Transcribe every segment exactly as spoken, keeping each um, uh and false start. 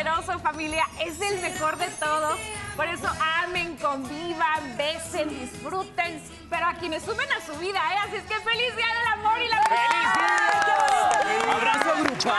poderoso, familia. Es el mejor de todos. Por eso amen, convivan, besen, disfruten. Pero a quienes sumen a su vida, ¿eh? Así es que feliz día del amor y la amistad. Abrazo grupal.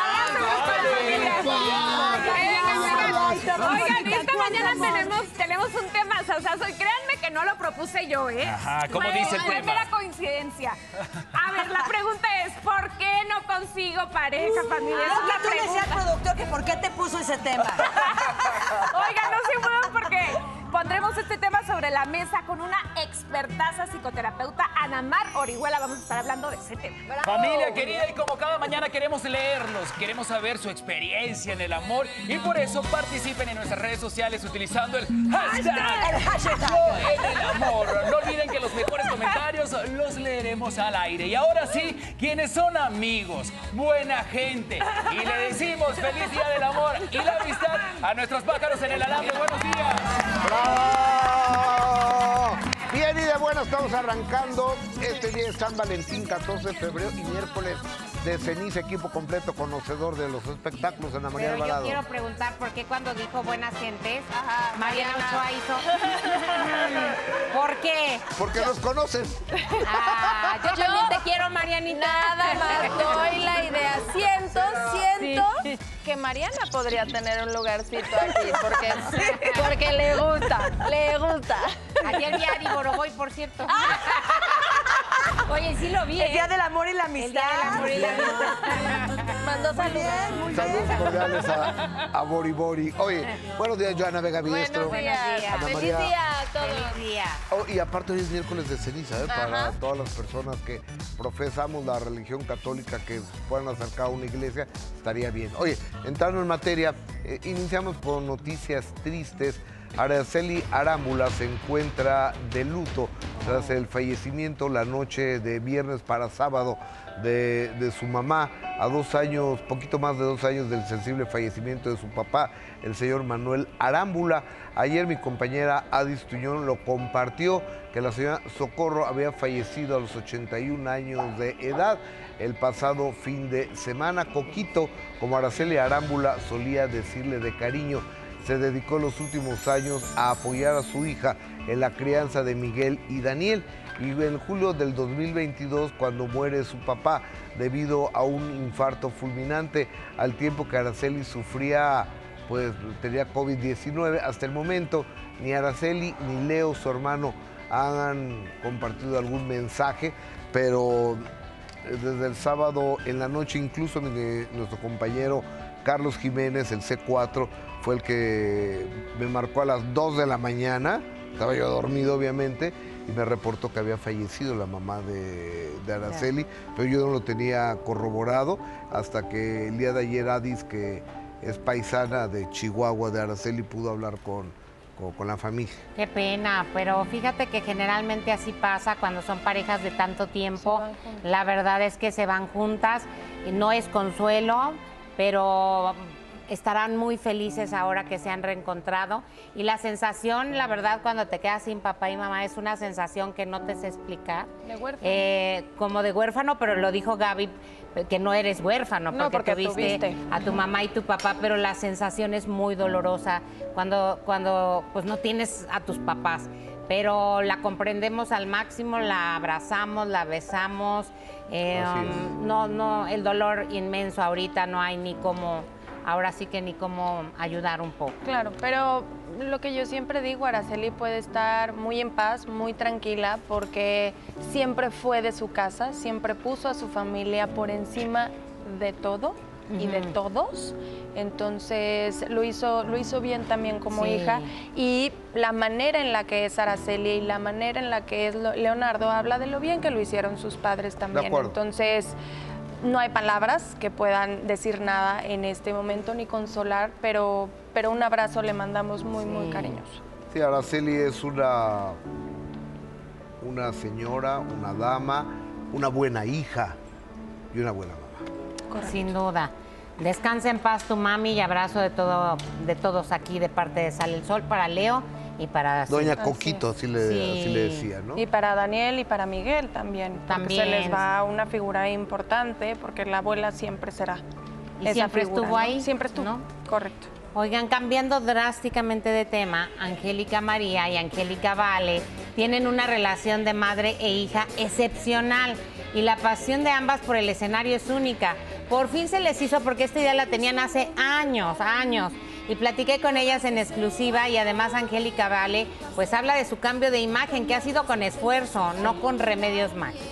Oigan, esta mañana tenemos, tenemos un tema sasazo y créanme que no lo propuse yo, ¿eh? Ajá, ¿cómo dice el Fue tema? mera coincidencia. A ver, la pregunta es, ¿por qué no consigo pareja, familia? Esa es la Tú pregunta. decías, productor, que ¿por qué te puso ese tema? Oigan, no se muevan porque pondremos este tema sobre la mesa con una expertaza psicoterapeuta, Ana Mar Orihuela. Vamos a estar hablando de ese tema. ¡Bravo! Familia querida, y como cada mañana queremos leerlos, queremos saber su experiencia en el amor y por eso participen en nuestras redes sociales utilizando el hashtag, El hashtag. Yo en el amor. No olviden que los mejores comentarios los leeremos al aire. Y ahora sí, quienes son amigos, buena gente, y le decimos feliz día del amor y la amistad a nuestros pájaros en el alambre. Buenos días. ¡Bravo! Bien, y de bueno, estamos arrancando. Este día es San Valentín, catorce de febrero, y miércoles de ceniza, equipo completo conocedor de los espectáculos, Ana María Pero yo Alvarado. quiero preguntar por qué cuando dijo buenas gentes, Mariana Ochoa hizo... ¿Por qué? Porque los conoces. Ah, yo, Yo- también te quiero, Marianita. Nada más doy la idea. Siento, siento que Mariana podría tener un lugarcito aquí porque, porque le gusta, le gusta. Ayer vi a Ari Boroboy, por cierto. Oye, sí lo vi, El ¿eh? día del amor y la El amistad. día del amor y la amistad. Mandó saludos. Saludos cordiales a, a Bori Bori. Oye, buenos días, Joana Vega Biestro. Buenos días. Buenos días. Ana Feliz María. día a todos. Feliz día. Oh, y aparte hoy es miércoles de ceniza, ¿eh? Para Ajá. todas las personas que profesamos la religión católica, que se puedan acercar a una iglesia, estaría bien. Oye, entrando en materia, eh, iniciamos por noticias tristes. Araceli Arámbula se encuentra de luto tras el fallecimiento la noche de viernes para sábado de, de su mamá, a dos años, poquito más de dos años del sensible fallecimiento de su papá, el señor Manuel Arámbula. Ayer mi compañera Adis Tuñón lo compartió, que la señora Socorro había fallecido a los ochenta y un años de edad el pasado fin de semana. Coquito, como Araceli Arámbula solía decirle de cariño, se dedicó los últimos años a apoyar a su hija en la crianza de Miguel y Daniel. Y en julio del dos mil veintidós, cuando muere su papá debido a un infarto fulminante, al tiempo que Araceli sufría, pues tenía COVID diecinueve, hasta el momento ni Araceli ni Leo, su hermano, han compartido algún mensaje, pero desde el sábado en la noche, incluso mi- nuestro compañero Carlos Jiménez, el C cuatro, fue el que me marcó a las dos de la mañana, estaba yo dormido obviamente, y me reportó que había fallecido la mamá de, de Araceli, pero yo no lo tenía corroborado hasta que el día de ayer Adis, que es paisana de Chihuahua de Araceli, pudo hablar con, con, con la familia. Qué pena, pero fíjate que generalmente así pasa cuando son parejas de tanto tiempo. Se van juntas. La verdad es que se van juntas, y no es consuelo, pero estarán muy felices ahora que se han reencontrado. Y la sensación, la verdad, cuando te quedas sin papá y mamá, es una sensación que no te sé explicar. De huérfano. Eh, como de huérfano, pero lo dijo Gaby, que no eres huérfano, No, porque, porque tuviste tuviste. a tu mamá y tu papá, pero la sensación es muy dolorosa cuando, cuando pues no tienes a tus papás. Pero la comprendemos al máximo, la abrazamos, la besamos. eh, Así es. um, no, no, el dolor inmenso ahorita, no hay ni cómo, ahora sí que ni cómo ayudar un poco. Claro, pero lo que yo siempre digo, Araceli puede estar muy en paz, muy tranquila, porque siempre fue de su casa, siempre puso a su familia por encima de todo y de Ujú. todos. Entonces lo hizo, lo hizo bien también como Sí. hija. Y la manera en la que es Araceli y la manera en la que es lo- Leonardo habla de lo bien que lo hicieron sus padres también. acuerdo. Entonces no hay palabras que puedan decir nada en este momento ni consolar, pero, pero un abrazo le mandamos muy, muy Sí. cariñoso. Sí, Araceli es una, una señora, una dama, una buena hija y una buena mamá. Sin duda. Descansa en paz tu mami y abrazo de todo, de todos aquí de parte de Sale el Sol para Leo y para Doña Así Coquito, así le, Sí. así le decía, ¿no? Y para Daniel y para Miguel también. porque También. se les va una figura importante porque la abuela siempre será ¿Y esa siempre figura, estuvo ¿no? ahí? Siempre estuvo, ¿No? correcto. Oigan, cambiando drásticamente de tema, Angélica María y Angélica Vale tienen una relación de madre e hija excepcional y la pasión de ambas por el escenario es única. Por fin se les hizo porque esta idea la tenían hace años, años. Y platiqué con ellas en exclusiva y además Angélica Vale pues habla de su cambio de imagen que ha sido con esfuerzo, no con remedios mágicos.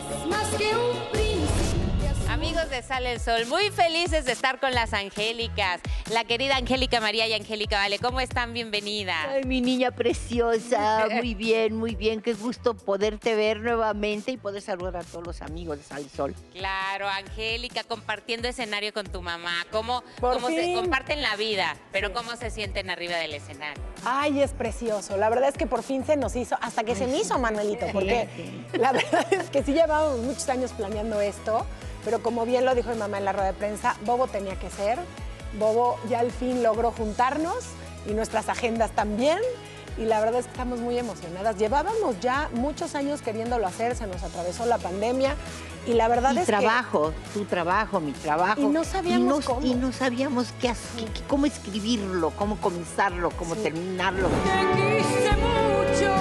Amigos de Sale el Sol, muy felices de estar con las Angélicas. La querida Angélica María y Angélica Vale, ¿cómo están? Bienvenidas. Ay, mi niña preciosa, muy bien, muy bien. Qué gusto poderte ver nuevamente y poder saludar a todos los amigos de Sale el Sol. Claro, Angélica, compartiendo escenario con tu mamá. ¿Cómo, Por cómo se fin. comparten la vida? Pero ¿cómo se sienten arriba del escenario? Ay, es precioso. La verdad es que por fin se nos hizo, hasta que se me hizo, Manuelito, porque la verdad es que sí llevábamos muchos años planeando esto, pero como bien lo dijo mi mamá en la rueda de prensa, Bobo tenía que ser. Bobo ya al fin logró juntarnos y nuestras agendas también. Y la verdad es que estamos muy emocionadas. Llevábamos ya muchos años queriéndolo hacer, se nos atravesó la pandemia y la verdad Mi es trabajo, tu trabajo, mi trabajo. Y no sabíamos y no, cómo. Y no sabíamos qué, hacer, qué- cómo escribirlo, cómo comenzarlo, cómo Sí. terminarlo. Te quise mucho,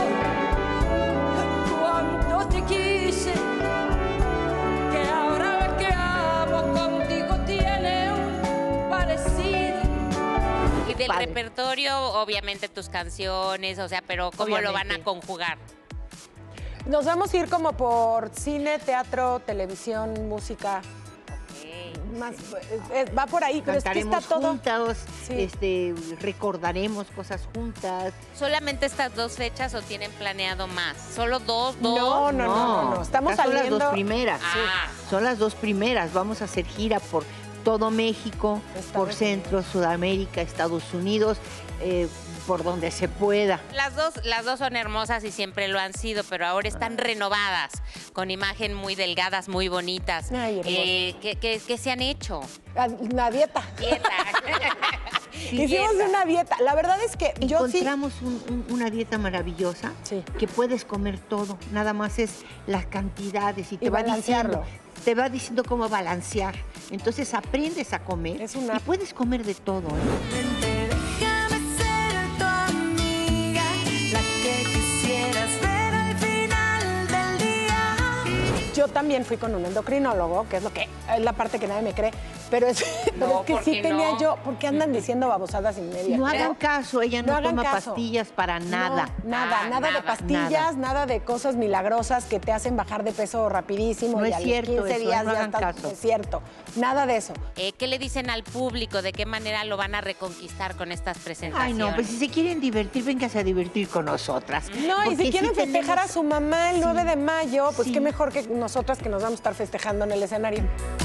cuánto te quise, que ahora que amo contigo tiene un parecido. Y del Padre. repertorio, obviamente tus canciones, o sea, pero ¿cómo lo van a Obviamente. conjugar? que nos vamos a ir como por cine, teatro, televisión, música. Más, eh, eh, va por ahí, pero es que Cantaremos está todo. juntos, Sí. este, recordaremos cosas juntas. ¿Solamente estas dos fechas o tienen planeado más? ¿Solo dos, dos? No, no, no, no, no. Estamos estas son saliendo. las dos primeras. Ah. Son las dos primeras. Vamos a hacer gira por todo México, Estados por Centro, Sudamérica, Estados Unidos, eh, por donde se pueda. Las dos, las dos son hermosas y siempre lo han sido, pero ahora están renovadas, con imagen muy delgadas, muy bonitas. Ay, hermoso. Eh, ¿qué, qué, qué se han hecho? Ah, Una dieta. Dieta. Hicimos Dieta. una dieta. La verdad es que yo sí. Encontramos un- un- una dieta maravillosa Sí. que puedes comer todo, nada más es las cantidades y te Y va balancearlo. diciendo, te va diciendo cómo balancear. Entonces aprendes a comer Es una- y puedes comer de todo. ¿eh? Déjame ser tu amiga, la que quisieras ver al final del día. Yo también fui con un endocrinólogo, que es lo que es la parte que nadie me cree, pero es, pero No, es que ¿por sí qué tenía no? yo, porque andan diciendo babosadas y media. No Pero- hagan caso, ella no, no hagan toma caso. pastillas para nada. No, nada, Ah, nada, nada, de pastillas, nada. nada. de cosas milagrosas que te hacen bajar de peso rapidísimo No y es a cierto los quince eso, días no ya hagan estás, caso. es cierto, nada de eso. Eh, ¿Qué le dicen al público? ¿De qué manera lo van a reconquistar con estas presentaciones? Ay, no, pues si se quieren divertir, véngase a divertir con nosotras. No, y Porque si quieren sí festejar tenemos- a su mamá el Sí, nueve de mayo, pues sí. qué mejor que nosotras que nos vamos a estar festejando en el escenario.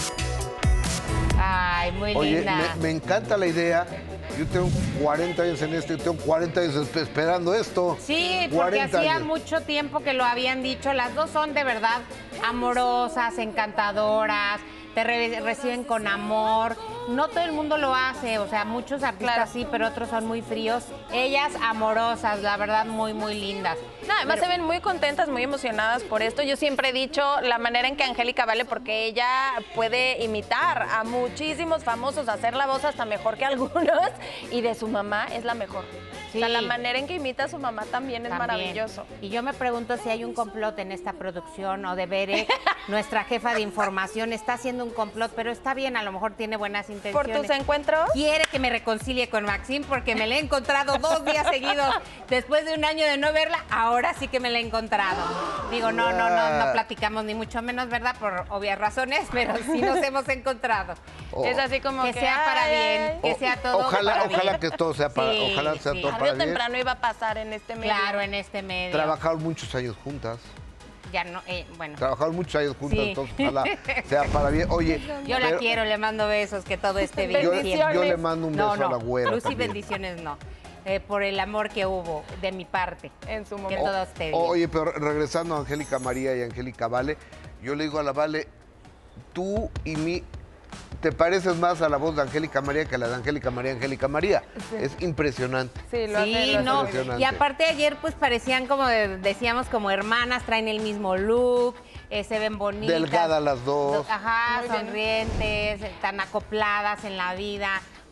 Ay, muy Oye, linda. me, me encanta la idea. Yo tengo cuarenta años en esto, yo tengo cuarenta años esp- esperando esto. Sí, porque cuarenta hacía años. mucho tiempo que lo habían dicho. Las dos son de verdad amorosas, encantadoras, te re- reciben con amor. No todo el mundo lo hace, o sea, muchos artistas Claro. sí, pero otros son muy fríos. Ellas amorosas, la verdad, muy, muy lindas. No, además Pero- se ven muy contentas, muy emocionadas por esto. Yo siempre he dicho la manera en que Angélica Vale, porque ella puede imitar a muchísimos famosos, hacer la voz hasta mejor que algunos, y de su mamá es la mejor. O sea, Sí. la manera en que imita a su mamá también es También. maravilloso. Y yo me pregunto si hay un complot en esta producción o de Bere, nuestra jefa de información, está haciendo un complot, pero está bien, a lo mejor tiene buenas ¿Por intenciones. tus encuentros? Quiere que me reconcilie con Maxine porque me la he encontrado dos días seguidos después de un año de no verla. Ahora sí que me la he encontrado. Digo, no, no, no, no platicamos ni mucho menos, ¿verdad? Por obvias razones, pero sí nos hemos encontrado. Oh. Es así como Que que, sea para ay, bien, ay, que O- sea todo ojalá, para ojalá bien. que todo sea para, Sí, ojalá sea sí. todo Tarde para o bien. temprano iba a pasar en este medio. Claro, en este medio. Trabajaron muchos años juntas. Ya no, eh, bueno. Trabajaron muchos años juntas, Sí. entonces ojalá sea para bien. Oye, Yo la pero- quiero, le mando besos, que todo esté bien. Yo, Bendiciones. yo le mando un beso No, no, a la güera Lucy, también. bendiciones no. Eh, por el amor que hubo de mi parte. En su Que momento. todo esté bien. Oye, pero regresando a Angélica María y Angélica Vale, yo le digo a la Vale, tú y mí, te pareces más a la voz de Angélica María que a la de Angélica María, Angélica María. Es impresionante. Sí, lo hace, Sí, lo hace no. muy bien. impresionante. Y aparte ayer pues parecían como, de- decíamos, como hermanas, traen el mismo look, eh, se ven bonitas. Delgadas las dos. Ajá, Muy bien. sonrientes, eh, tan acopladas en la vida.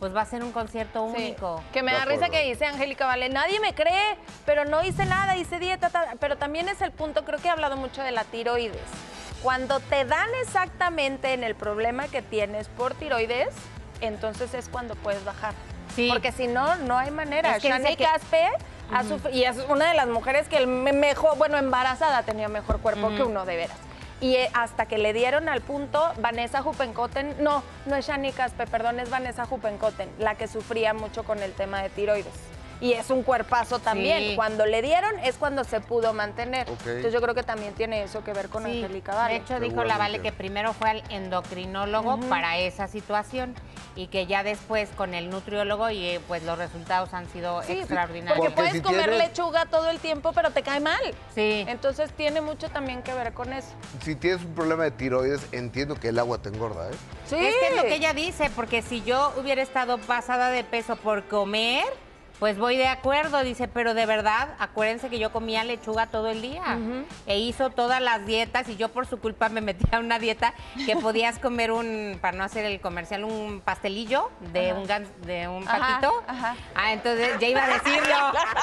pues va a ser un concierto Sí. único. Que me De da risa acuerdo. que dice Angélica Vale, nadie me cree, pero no hice nada, hice dieta, ta- pero también es el punto, creo que he hablado mucho de la tiroides. Cuando te dan exactamente en el problema que tienes por tiroides, entonces es cuando puedes bajar. Sí. Porque si no, no hay manera. Es que Shani dice que- Caspe ha sufri- y es una de las mujeres que el me- mejor, bueno, embarazada tenía mejor cuerpo que uno, de veras. Y eh, hasta que le dieron al punto, Vanessa Huppenkotten, no, no es Shani Caspe, perdón, es Vanessa Huppenkotten, la que sufría mucho con el tema de tiroides. Y es un cuerpazo también. Sí. Cuando le dieron es cuando se pudo mantener. Ok. Entonces yo creo que también tiene eso que ver con Sí, Angélica Vale. de hecho dijo la Vale Seguramente. que primero fue al endocrinólogo para esa situación y que ya después con el nutriólogo y eh, pues los resultados han sido Sí, extraordinarios. porque Porque puedes si comer tienes- lechuga todo el tiempo, pero te cae mal. Sí. Entonces tiene mucho también que ver con eso. Si tienes un problema de tiroides, entiendo que el agua te engorda, ¿eh? Sí. Es que es lo que ella dice, porque si yo hubiera estado pasada de peso por comer, pues voy de acuerdo, dice, pero de verdad, acuérdense que yo comía lechuga todo el día e hizo todas las dietas y yo por su culpa me metí a una dieta que podías comer un, para no hacer el comercial, un pastelillo de un gan- de un Ajá, patito. ajá. Ah, entonces ya iba a decirlo.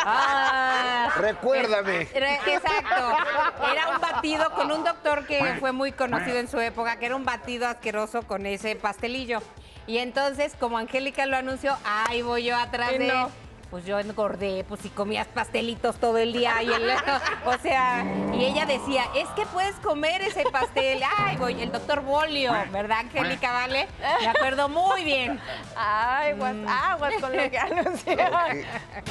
Ah, Recuérdame. Re- Exacto. Era un batido con un doctor que fue muy conocido en su época, que era un batido asqueroso con ese pastelillo. Y entonces, como Angélica lo anunció, ahí voy yo atrás Y de... no. Pues yo engordé, pues si comías pastelitos todo el día y el, o sea, y ella decía, es que puedes comer ese pastel. Ay, voy, el doctor Bolio, ¿verdad, Angélica? Vale, me acuerdo muy bien. Ay, aguas, aguas con lo que anunció. Eh,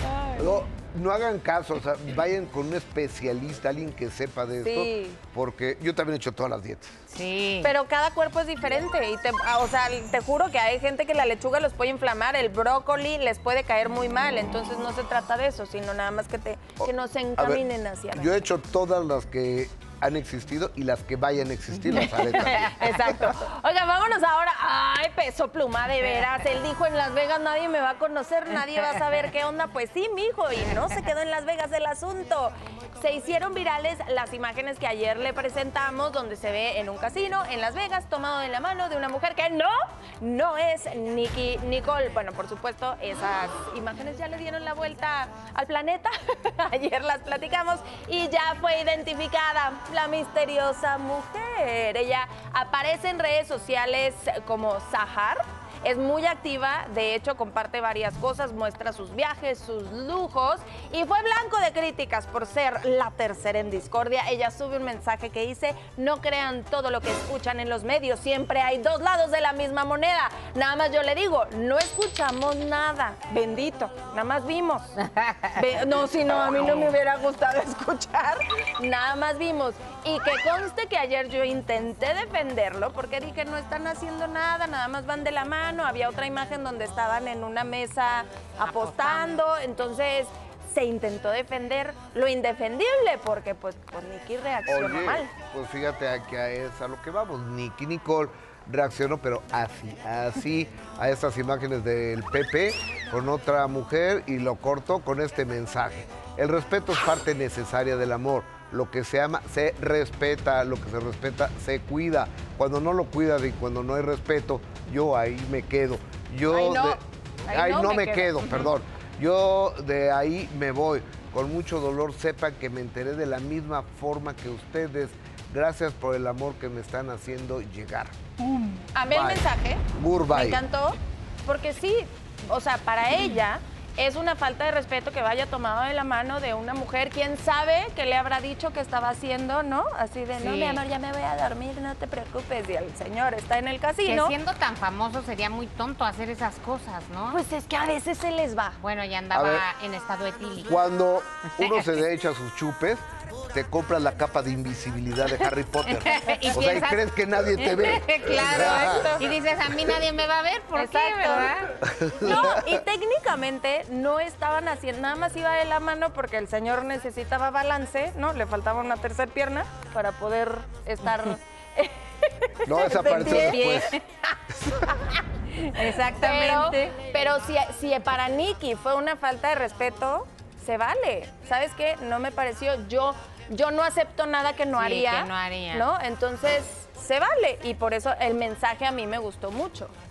No, no hagan caso, o sea, vayan con un especialista, alguien que sepa de esto, Sí. porque yo también he hecho todas las dietas. Sí. Pero cada cuerpo es diferente y te, ah, o sea, te juro que hay gente que la lechuga los puede inflamar, el brócoli les puede caer muy mal, entonces no se trata de eso, sino nada más que te que nos A ver, encaminen hacia yo he hecho todas las que han existido y las que vayan a existir las haré también. Exacto. Oiga, vámonos ahora. Ay, Peso Pluma, de veras. Él dijo en Las Vegas, nadie me va a conocer, nadie va a saber qué onda. Pues sí, mijo, y no se quedó en Las Vegas el asunto. Se hicieron virales las imágenes que ayer le presentamos, donde se ve en un casino en Las Vegas, tomado de la mano de una mujer que no, no es Nicki Nicole. Bueno, por supuesto, esas imágenes ya le dieron la vuelta al planeta. Ayer las platicamos y ya fue identificada la misteriosa mujer. Ella aparece en redes sociales como Sahar. Es muy activa, de hecho comparte varias cosas, muestra sus viajes, sus lujos y fue blanco de críticas por ser la tercera en discordia. Ella sube un mensaje que dice, no crean todo lo que escuchan en los medios, siempre hay dos lados de la misma moneda. Nada más yo le digo, no escuchamos nada, bendito, nada más vimos. Ve- no, si no, a mí no me hubiera gustado escuchar, nada más vimos. Y que conste que ayer yo intenté defenderlo porque dije, no están haciendo nada, nada más van de la mano. Había otra imagen donde estaban en una mesa apostando, entonces se intentó defender lo indefendible porque pues, pues Nicki reaccionó Oye, mal. pues fíjate que es a lo que vamos. Nicki Nicole reaccionó, pero así, así, a estas imágenes del P P con otra mujer y lo cortó con este mensaje. El respeto es parte necesaria del amor. Lo que se ama se respeta, lo que se respeta se cuida. Cuando no lo cuidas y cuando no hay respeto, yo ahí me quedo. Yo Ahí no, de- ahí ahí no no me me quedo. quedo, Ujú. perdón. Yo de ahí me voy. Con mucho dolor sepan que me enteré de la misma forma que ustedes. Gracias por el amor que me están haciendo llegar. A mí el Bye. mensaje Goodbye. me encantó porque sí, o sea, para ella es una falta de respeto que vaya tomado de la mano de una mujer. ¿Quién sabe qué le habrá dicho que estaba haciendo, no? Así de, no, Sí. mi amor, ya me voy a dormir, no te preocupes. Y el señor está en el Que casino. siendo tan famoso sería muy tonto hacer esas cosas, ¿no? Pues es que a veces se les va. Bueno, ya A ver. andaba en estado etílico. Cuando uno se echa sus chupes, te compras la capa de invisibilidad de Harry Potter. Y O sea, y piensas- crees que nadie te ve. Claro. Y dices, a mí nadie me va a ver, ¿por qué, Exacto. verdad? No, y técnicamente no estaban haciendo, nada más iba de la mano porque el señor necesitaba balance, ¿no? Le faltaba una tercera pierna para poder estar... No, esa de apareció pie. después. Exactamente. Pero, pero si, si para Nicki fue una falta de respeto, se vale. ¿Sabes qué? No me pareció, yo, yo no acepto nada que no Sí, haría. que no haría. ¿No? Entonces, se vale. Y por eso el mensaje a mí me gustó mucho.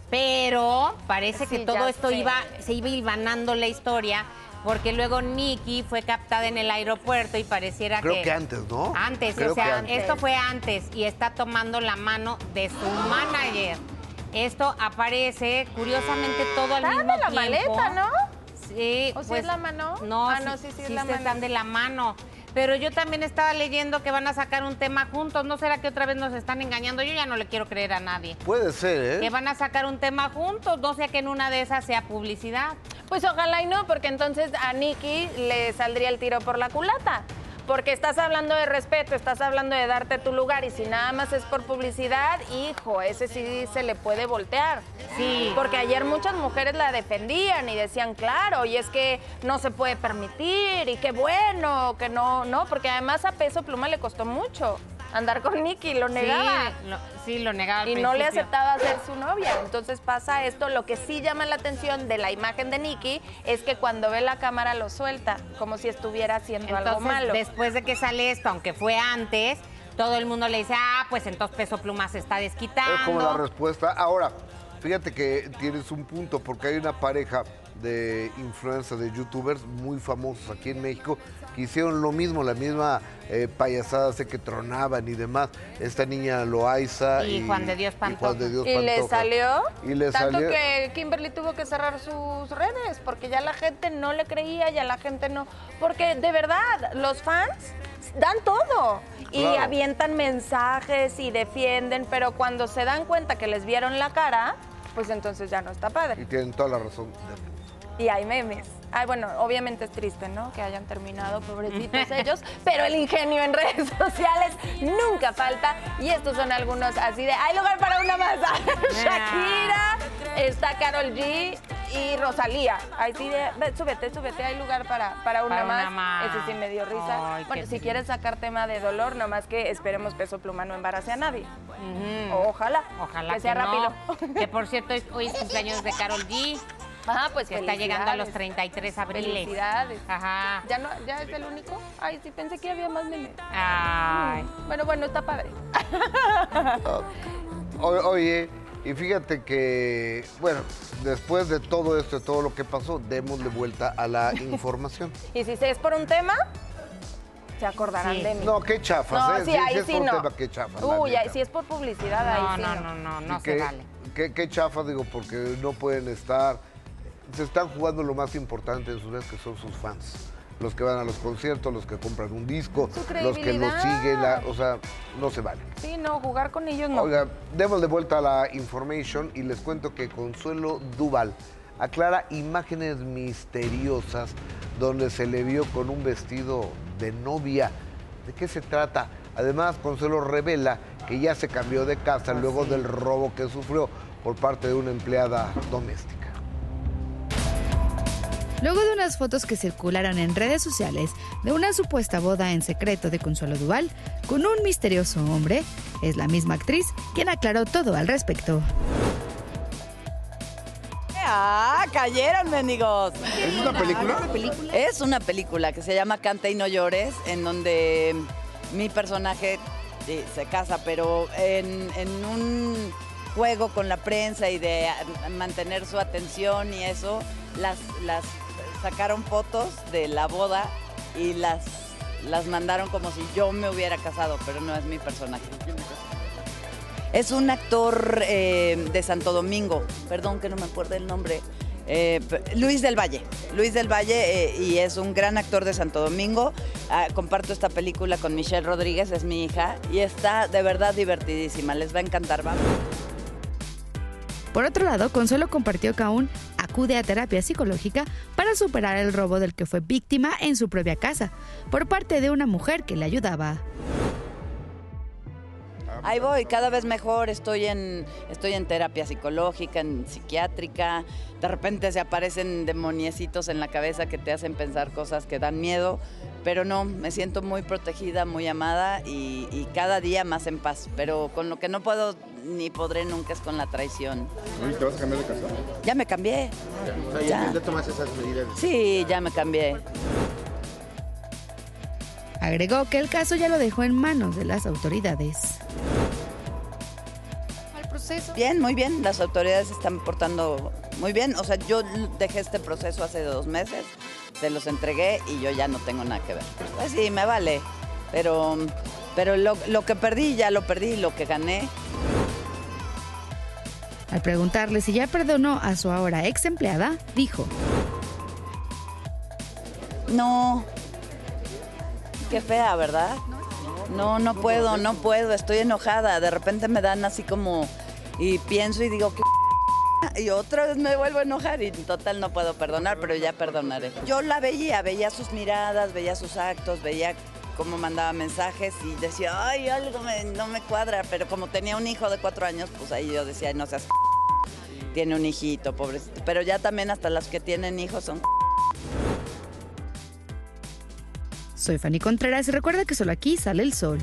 Pero parece que Sí, todo ya esto sé. iba, se iba hilvanando la historia, porque luego Nicky fue captada en el aeropuerto y pareciera Creo que... que antes, ¿no? Antes, Creo o sea, que antes. esto fue antes y está tomando la mano de su manager. Esto aparece, curiosamente, todo al Están mismo de la tiempo. maleta, ¿no? Sí. ¿O sí pues, es la mano? No, Ah, no, sí, sí es la se mano. están de la mano. Pero yo también estaba leyendo que van a sacar un tema juntos. ¿No será que otra vez nos están engañando? Yo ya no le quiero creer a nadie. Puede ser, Que ¿eh? van a sacar un tema juntos, no sea que en una de esas sea publicidad. Pues ojalá y no, porque entonces a Nicky le saldría el tiro por la culata. Porque estás hablando de respeto, estás hablando de darte tu lugar y si nada más es por publicidad, hijo, ese sí se le puede voltear. Sí. Porque ayer muchas mujeres la defendían y decían, claro, y es que no se puede permitir y qué bueno, que no, no, porque además a Peso Pluma le costó mucho andar con Nicky, lo negaba. Sí, lo, sí, lo negaba al Y no le principio. aceptaba ser su novia. Entonces pasa esto. Lo que sí llama la atención de la imagen de Nicky es que cuando ve la cámara lo suelta, como si estuviera haciendo algo Entonces, malo. después de que sale esto, aunque fue antes, todo el mundo le dice, ah, pues entonces Peso Pluma se está desquitando. Es como la respuesta. Ahora, fíjate que tienes un punto, porque hay una pareja de influencers, de youtubers muy famosos aquí en México que hicieron lo mismo, la misma eh, payasada, sé que tronaban y demás. Esta niña Loaiza Y Juan de Dios y Juan Pantoja. de Dios Y le Pantoja. salió, Y le tanto salió. que Kimberly tuvo que cerrar sus redes porque ya la gente no le creía, ya la gente no... Porque de verdad, los fans dan todo y Claro. avientan mensajes y defienden, pero cuando se dan cuenta que les vieron la cara, pues entonces ya no está padre. Y tienen toda la razón. Y hay memes. Ay, bueno, obviamente es triste, ¿no? Que hayan terminado, pobrecitos ellos, pero el ingenio en redes sociales nunca falta. Y estos son algunos así de, hay lugar para una más. Shakira, está Karol G y Rosalía. Así de, ve, súbete, súbete, hay lugar para, para, una, Para más. una más. Ese sí me dio risa. Ay, bueno, qué si lindo. quieres sacar tema de dolor, nomás que esperemos Peso Pluma no embarace a nadie. Ujú. Ojalá. Ojalá que sea no. rápido. Que por cierto, hoy- hoy es cumpleaños de Karol G, Ajá, pues que está llegando a los felicidades. treinta y tres abriles. Felicidades. Ajá. ¿Ya, no, ¿Ya es el único? Ay, sí, pensé que había más memes. Ay. Bueno, bueno, está padre. O- Oye, y fíjate que, bueno, después de todo esto, de todo lo que pasó, démosle vuelta a la información. Y si es por un tema, se acordarán Sí. de mí. No, qué chafas, No, ¿eh? sí, ahí es sí por un no. tema, qué chafas. la Uy, ahí neta. si es por publicidad, No, ahí sí no, no. no, no, Y no se qué- vale. Qué, qué chafa, digo, porque no pueden estar... Se están jugando lo más importante en sus vidas, que son sus fans. Los que van a los conciertos, los que compran un disco, Su los que los credibilidad. siguen, la- o sea, no se vale. Sí, no, jugar con ellos no. Oiga, demos de vuelta a la information y les cuento que Consuelo Duval aclara imágenes misteriosas donde se le vio con un vestido de novia. ¿De qué se trata? Además, Consuelo revela que ya se cambió de casa luego del robo que sufrió por parte de una empleada doméstica. Luego de unas fotos que circularon en redes sociales de una supuesta boda en secreto de Consuelo Duval con un misterioso hombre, es la misma actriz quien aclaró todo al respecto. Ah, cayeron, mendigos. ¿Es una película? Es una película que se llama Canta y no llores, en donde mi personaje sí, se casa, pero en, en un juego con la prensa y de mantener su atención y eso, las, las sacaron fotos de la boda y las, las mandaron como si yo me hubiera casado, pero no es mi personaje. Es un actor eh, de Santo Domingo, perdón que no me acuerdo el nombre, eh, Luis del Valle. Luis del Valle eh, y es un gran actor de Santo Domingo. Ah, comparto esta película con Michelle Rodríguez, es mi hija, y está de verdad divertidísima, les va a encantar, vamos. Por otro lado, Consuelo compartió que aún acude a terapia psicológica para superar el robo del que fue víctima en su propia casa, por parte de una mujer que le ayudaba. Ahí voy, cada vez mejor, estoy en, estoy en terapia psicológica, en psiquiátrica, de repente se aparecen demoniecitos en la cabeza que te hacen pensar cosas que dan miedo, pero no, me siento muy protegida, muy amada y, y cada día más en paz, pero con lo que no puedo ni podré nunca es con la traición. ¿Y te vas a cambiar de casa? Ya me cambié. O sea, ya, ya tomas esas medidas. Sí, ya me cambié. Agregó que el caso ya lo dejó en manos de las autoridades. proceso? Bien, muy bien. Las autoridades se están portando muy bien. O sea, yo dejé este proceso hace dos meses, se los entregué y yo ya no tengo nada que ver. Pues sí, me vale. Pero, pero lo, lo que perdí, ya lo perdí. Lo que gané. Al preguntarle si ya perdonó a su ahora ex empleada, dijo: No. Qué fea, ¿verdad? No, no puedo, no puedo. Estoy enojada. De repente me dan así como... Y pienso y digo, ¿qué? Y otra vez me vuelvo a enojar y en total no puedo perdonar, pero ya perdonaré. Yo la veía, veía sus miradas, veía sus actos, veía cómo mandaba mensajes y decía, ay, algo me, no me cuadra. Pero como tenía un hijo de cuatro años, pues ahí yo decía, no seas... Tiene un hijito, pobrecito. Pero ya también hasta las que tienen hijos son... Soy Fanny Contreras y recuerda que solo aquí sale el sol.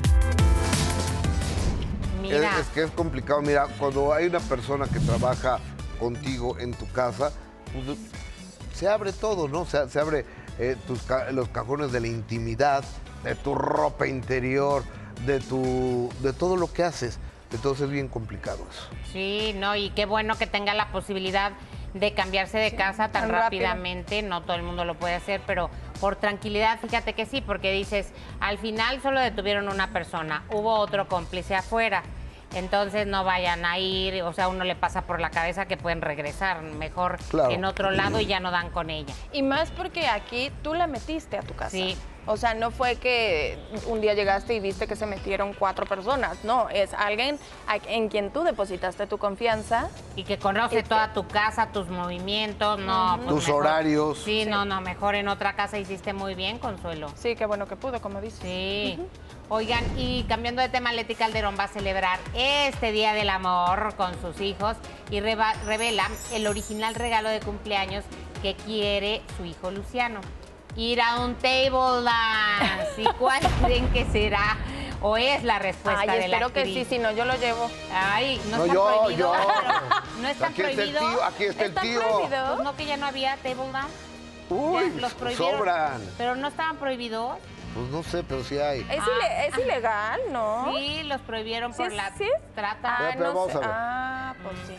Mira. Es, es que es complicado. Mira, cuando hay una persona que trabaja contigo en tu casa, pues, se abre todo, ¿no? Se, se abre eh, tus, los cajones de la intimidad, de tu ropa interior, de, tu, de todo lo que haces. Entonces es bien complicado eso. Sí, no, y qué bueno que tenga la posibilidad de cambiarse de casa tan, tan rápidamente. No todo el mundo lo puede hacer, pero por tranquilidad, fíjate que sí, porque dices, al final solo detuvieron una persona, hubo otro cómplice afuera. Entonces no vayan a ir, o sea, uno le pasa por la cabeza que pueden regresar mejor claro. en otro lado y ya no dan con ella. Y más porque aquí tú la metiste a tu casa. Sí. O sea, no fue que un día llegaste y viste que se metieron cuatro personas. No, es alguien en quien tú depositaste tu confianza. Y que conoce este... toda tu casa, tus movimientos, no. Uh-huh. Pues tus mejor... horarios. Sí, no, no, mejor en otra casa hiciste muy bien, Consuelo. Sí, qué bueno que pudo, como dices. Sí. Uh-huh. Oigan, y cambiando de tema, Leti Calderón va a celebrar este Día del Amor con sus hijos y reva- revela el original regalo de cumpleaños que quiere su hijo Luciano. Ir a un table dance. ¿Y cuál creen que será? ¿O es la respuesta Ay, de la espero actriz? que sí, si no, yo lo llevo. Ay, no, no está yo, prohibido. Yo. No está aquí prohibido. Está el tío, aquí está, está el tío. Prohibido? Pues no, que ya no había table dance. Uy, ya los prohibieron. sobran. Pero no estaban prohibidos. Pues no sé, pero sí hay. ¿Es, ah, ile es ilegal, no? Sí, los prohibieron ¿Sí, por la ¿sí? trata. Ah, pero, pero no sé. a ver. Ah, pues sí.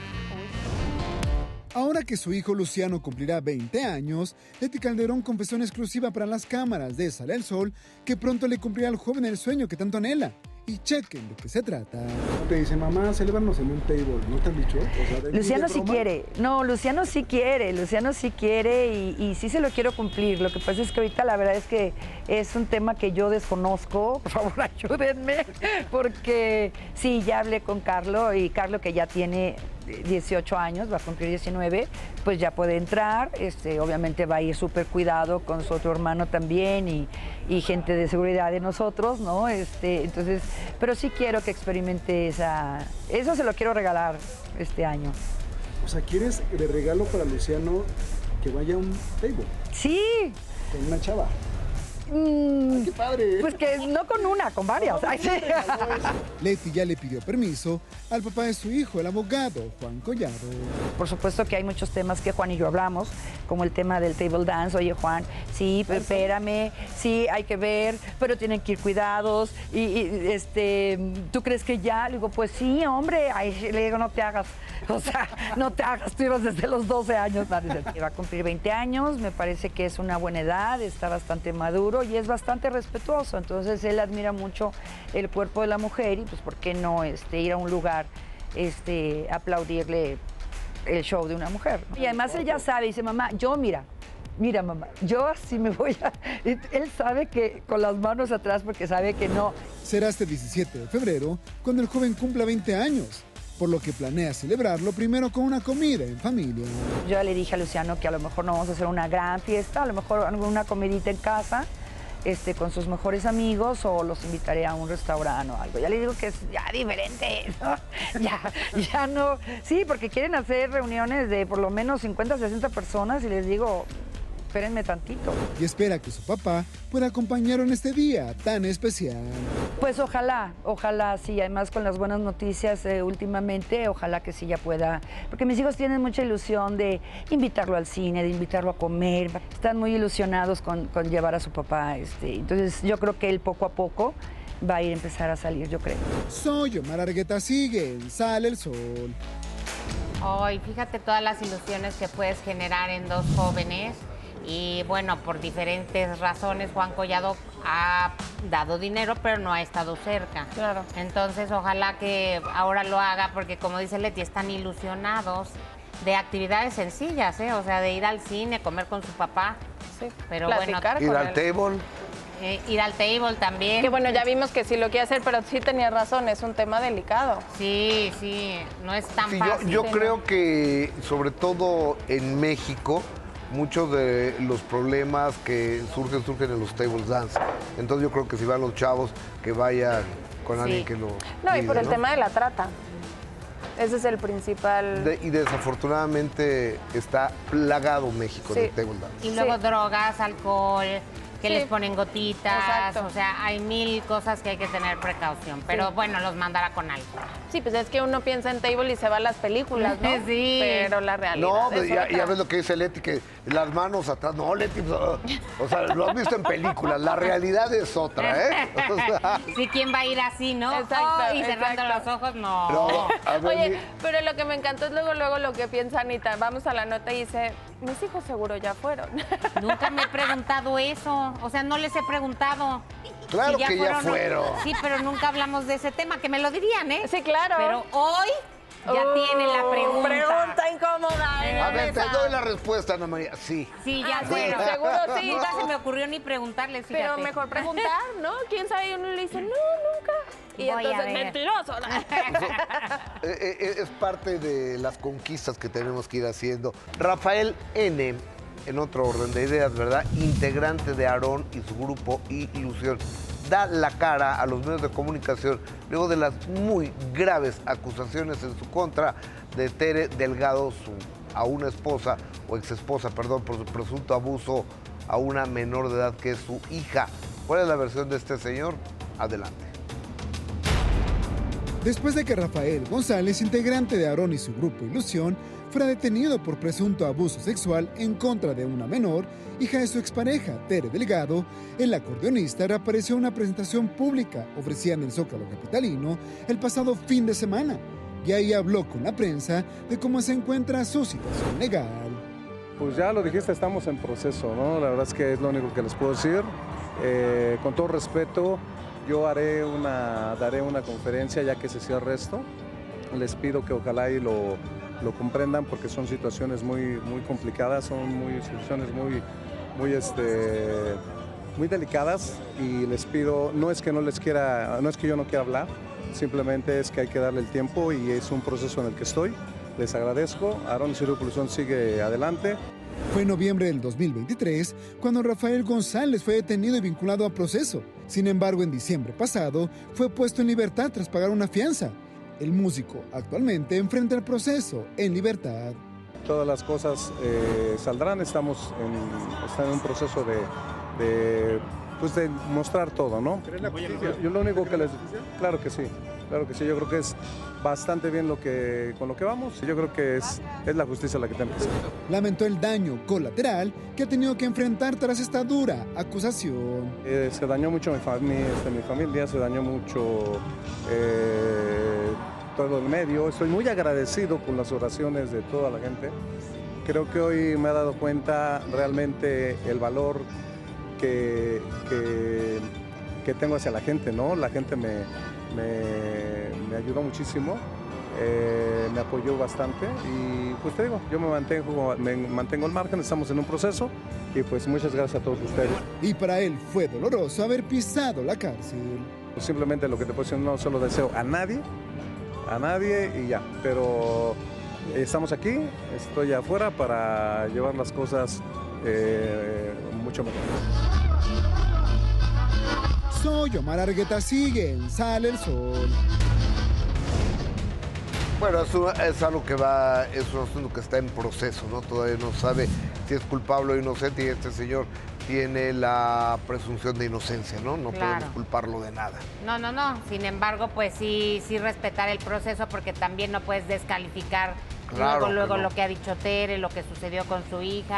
Ahora que su hijo Luciano cumplirá veinte años, Leti Calderón confesó en exclusiva para las cámaras de Sale el Sol que pronto le cumplirá al joven el sueño que tanto anhela. Y chequen de qué se trata. Te dice, mamá, celébranos en un table, ¿no te han dicho? O sea, Luciano sí quiere, no, Luciano sí quiere, Luciano sí quiere y, y sí se lo quiero cumplir. Lo que pasa es que ahorita la verdad es que es un tema que yo desconozco, por favor ayúdenme, porque sí, ya hablé con Carlo y Carlo que ya tiene dieciocho años, va a cumplir diecinueve, pues ya puede entrar, este, obviamente va a ir súper cuidado con su otro hermano también y, y gente de seguridad de nosotros, ¿no? Este, entonces, pero sí quiero que experimente esa, eso se lo quiero regalar este año. O sea, ¿quieres de regalo para Luciano que vaya a un table? Sí. Con una chava. Mm, Ay, qué padre. Pues que no con una, con varias. Ay, sí. Leti ya le pidió permiso al papá de su hijo, el abogado Juan Collado. Por supuesto que hay muchos temas que Juan y yo hablamos, como el tema del table dance. Oye, Juan, sí, espérame, sí, hay que ver, pero tienen que ir cuidados. Y, y este, ¿tú crees que ya? Le digo, pues sí, hombre. Ay, le digo, no te hagas. O sea, no te hagas, tú ibas desde los doce años. Va a cumplir veinte años, me parece que es una buena edad, está bastante maduro y es bastante respetuoso, entonces él admira mucho el cuerpo de la mujer y pues por qué no este, ir a un lugar, este, aplaudirle el show de una mujer, ¿no? Y además él ya sabe, dice, mamá, yo mira, mira mamá, yo así me voy a... Él sabe que con las manos atrás porque sabe que no. Será este diecisiete de febrero cuando el joven cumpla veinte años. Por lo que planea celebrarlo primero con una comida en familia. Yo ya le dije a Luciano que a lo mejor no vamos a hacer una gran fiesta, a lo mejor una comidita en casa, este, con sus mejores amigos o los invitaré a un restaurante o algo. Ya le digo que es ya diferente, ¿no? Ya, ya no. Sí, porque quieren hacer reuniones de por lo menos cincuenta, sesenta personas y les digo, espérenme tantito. Y espera que su papá pueda acompañarlo en este día tan especial. Pues ojalá, ojalá sí, además con las buenas noticias eh, últimamente, ojalá que sí ya pueda, porque mis hijos tienen mucha ilusión de invitarlo al cine, de invitarlo a comer, están muy ilusionados con, con llevar a su papá, este, entonces yo creo que él poco a poco va a ir a empezar a salir, yo creo. Soy Omar Argueta, sigue en Sale el Sol. Ay, fíjate todas las ilusiones que puedes generar en dos jóvenes. Y bueno, por diferentes razones, Juan Collado ha dado dinero, pero no ha estado cerca. Claro. Entonces, ojalá que ahora lo haga, porque como dice Leti, están ilusionados de actividades sencillas, ¿eh? O sea, de ir al cine, comer con su papá. Sí. Pero Platicar bueno, Ir al table. eh, ir al table también. Que bueno, ya vimos que sí lo quiere hacer, pero sí tenía razón, es un tema delicado. Sí, sí, no es tan Sí, yo, fácil. yo Sí, creo ¿no? que, sobre todo en México, muchos de los problemas que surgen, surgen en los table dance. Entonces yo creo que si van los chavos, que vayan con Sí. alguien que lo No, y guíe, por el ¿no? tema de la trata. Ese es el principal... De- y desafortunadamente está plagado México Sí. de table dance. Y luego drogas, alcohol, que Sí. les ponen gotitas. Exacto. O sea, hay mil cosas que hay que tener precaución. Pero Sí. bueno, los mandará con algo. Sí, pues es que uno piensa en table y se va a las películas, ¿no? Sí. Pero la realidad No, es ya, otra. ya ves lo que dice Leti, que las manos atrás. No, Leti, pues, uh, o sea, lo has visto en películas. La realidad es otra, ¿eh? O sea, Sí, ¿quién va a ir así, no? Exacto, Oh, y cerrando exacto. los ojos, no. no, a ver, Oye, pero lo que me encantó es luego, luego lo que piensa Anita. Vamos a la nota y dice, mis hijos seguro ya fueron. Nunca me he preguntado eso. O sea, no les he preguntado. Claro si que ya o no. fueron. Sí, pero nunca hablamos de ese tema, que me lo dirían, ¿eh? Sí, claro. Pero hoy ya Oh, tienen la pregunta. Pregunta incómoda. en a la ver, te mesa. doy la respuesta, Ana María. Sí. Sí, ya Ah, sí, fueron. seguro sí. Nunca se me ocurrió ni preguntarles, fíjate. Pero mejor preguntar, ¿no? ¿Quién sabe? Y uno le dice, no, nunca. Y Voy a entonces, ver. mentiroso. Eh, eh, es parte de las conquistas que tenemos que ir haciendo. Rafael N., en otro orden de ideas, ¿verdad? Integrante de Aarón y su grupo Ilusión, da la cara a los medios de comunicación luego de las muy graves acusaciones en su contra de Tere Delgado, su a una esposa, o exesposa, perdón, por su presunto abuso a una menor de edad que es su hija. ¿Cuál es la versión de este señor? Adelante. Después de que Rafael González, integrante de Aarón y su grupo Ilusión, fuera detenido por presunto abuso sexual en contra de una menor, hija de su expareja, Tere Delgado, el acordeonista reapareció en una presentación pública ofrecida en el Zócalo capitalino el pasado fin de semana, y ahí habló con la prensa de cómo se encuentra su situación legal. Pues ya lo dijiste, estamos en proceso, ¿no? La verdad es que es lo único que les puedo decir. Eh, con todo respeto, yo haré una, daré una conferencia ya que se cierre esto. Les pido que ojalá y lo, lo comprendan porque son situaciones muy, muy complicadas, son muy, situaciones muy, muy, este, muy delicadas y les pido, no es que no les quiera, no es que yo no quiera hablar, simplemente es que hay que darle el tiempo y es un proceso en el que estoy. Les agradezco. Aarón y su grupo Ilusión sigue adelante. Fue en noviembre del dos mil veintitrés cuando Rafael González fue detenido y vinculado a proceso. Sin embargo, en diciembre pasado fue puesto en libertad tras pagar una fianza. El músico actualmente enfrenta el proceso en libertad. Todas las cosas eh, saldrán, estamos en, está en un proceso de, de, pues de mostrar todo, ¿no? Yo, yo lo único que les... Claro que sí, claro que sí, yo creo que es bastante bien lo que, con lo que vamos. Yo creo que es, es la justicia la que tiene que hacer. Lamentó el daño colateral que ha tenido que enfrentar tras esta dura acusación. Eh, se dañó mucho mi, fami este, mi familia, se dañó mucho eh, todo el medio. Estoy muy agradecido con las oraciones de toda la gente. Creo que hoy me he dado cuenta realmente el valor que, que, que tengo hacia la gente, ¿no? La gente me, me, me ayudó muchísimo, eh, me apoyó bastante y pues te digo, yo me mantengo, me mantengo al margen, estamos en un proceso y pues muchas gracias a todos ustedes. Y para él fue doloroso haber pisado la cárcel. Simplemente lo que te puedo decir, no solo deseo a nadie, a nadie y ya, pero estamos aquí, estoy afuera para llevar las cosas eh, mucho mejor. Soy Omar Argueta, sigue en Sale el Sol. Bueno, es, una- es algo que va, es un asunto que está en proceso, ¿no? Todavía no sabe si es culpable o inocente y este señor tiene la presunción de inocencia, ¿no? No Claro. podemos culparlo de nada. No, no, no. Sin embargo, pues sí, sí respetar el proceso porque también no puedes descalificar Claro luego, que luego no. lo que ha dicho Tere, lo que sucedió con su hija.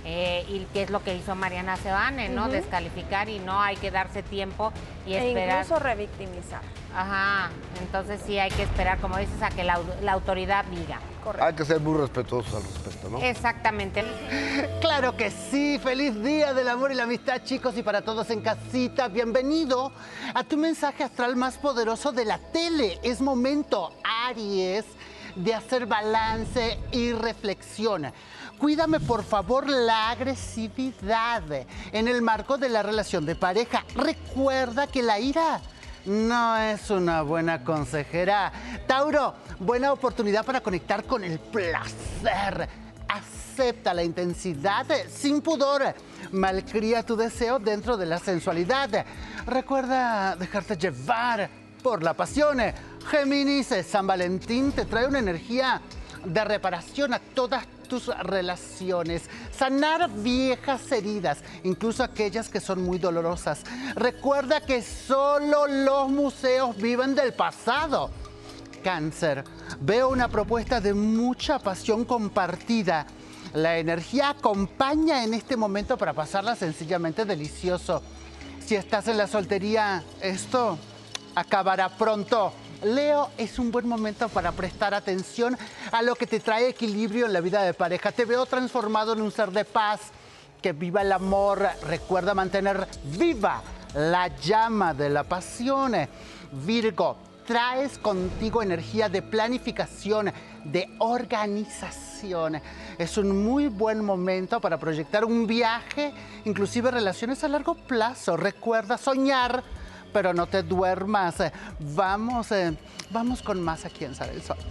eh, y que es lo que hizo Mariana Seoane, ¿no? Ujú. Descalificar y no hay que darse tiempo y E esperar. incluso revictimizar. Ajá, entonces sí hay que esperar, como dices, a que la, au- la autoridad diga. Hay que ser muy respetuosos al respecto, ¿no? Exactamente. Claro que sí, feliz día del amor y la amistad, chicos, y para todos en casita, bienvenido a tu mensaje astral más poderoso de la tele. Es momento, Aries, de hacer balance y reflexión. Cuídame, por favor, la agresividad en el marco de la relación de pareja. Recuerda que la ira no es una buena consejera. Tauro, buena oportunidad para conectar con el placer. Acepta la intensidad sin pudor. Malcría tu deseo dentro de la sensualidad. Recuerda dejarte llevar por la pasión. Géminis, San Valentín te trae una energía de reparación a todas tus relaciones, sanar viejas heridas, incluso aquellas que son muy dolorosas. Recuerda que solo los museos viven del pasado. Cáncer, veo una propuesta de mucha pasión compartida. La energía acompaña en este momento para pasarla sencillamente delicioso. Si estás en la soltería, esto acabará pronto. Leo, es un buen momento para prestar atención a lo que te trae equilibrio en la vida de pareja. Te veo transformado en un ser de paz. Que viva el amor. Recuerda mantener viva la llama de la pasión. Virgo, traes contigo energía de planificación, de organización. Es un muy buen momento para proyectar un viaje, inclusive relaciones a largo plazo. Recuerda soñar, pero no te duermas. Vamos, eh, vamos con más aquí en Sale el Sol.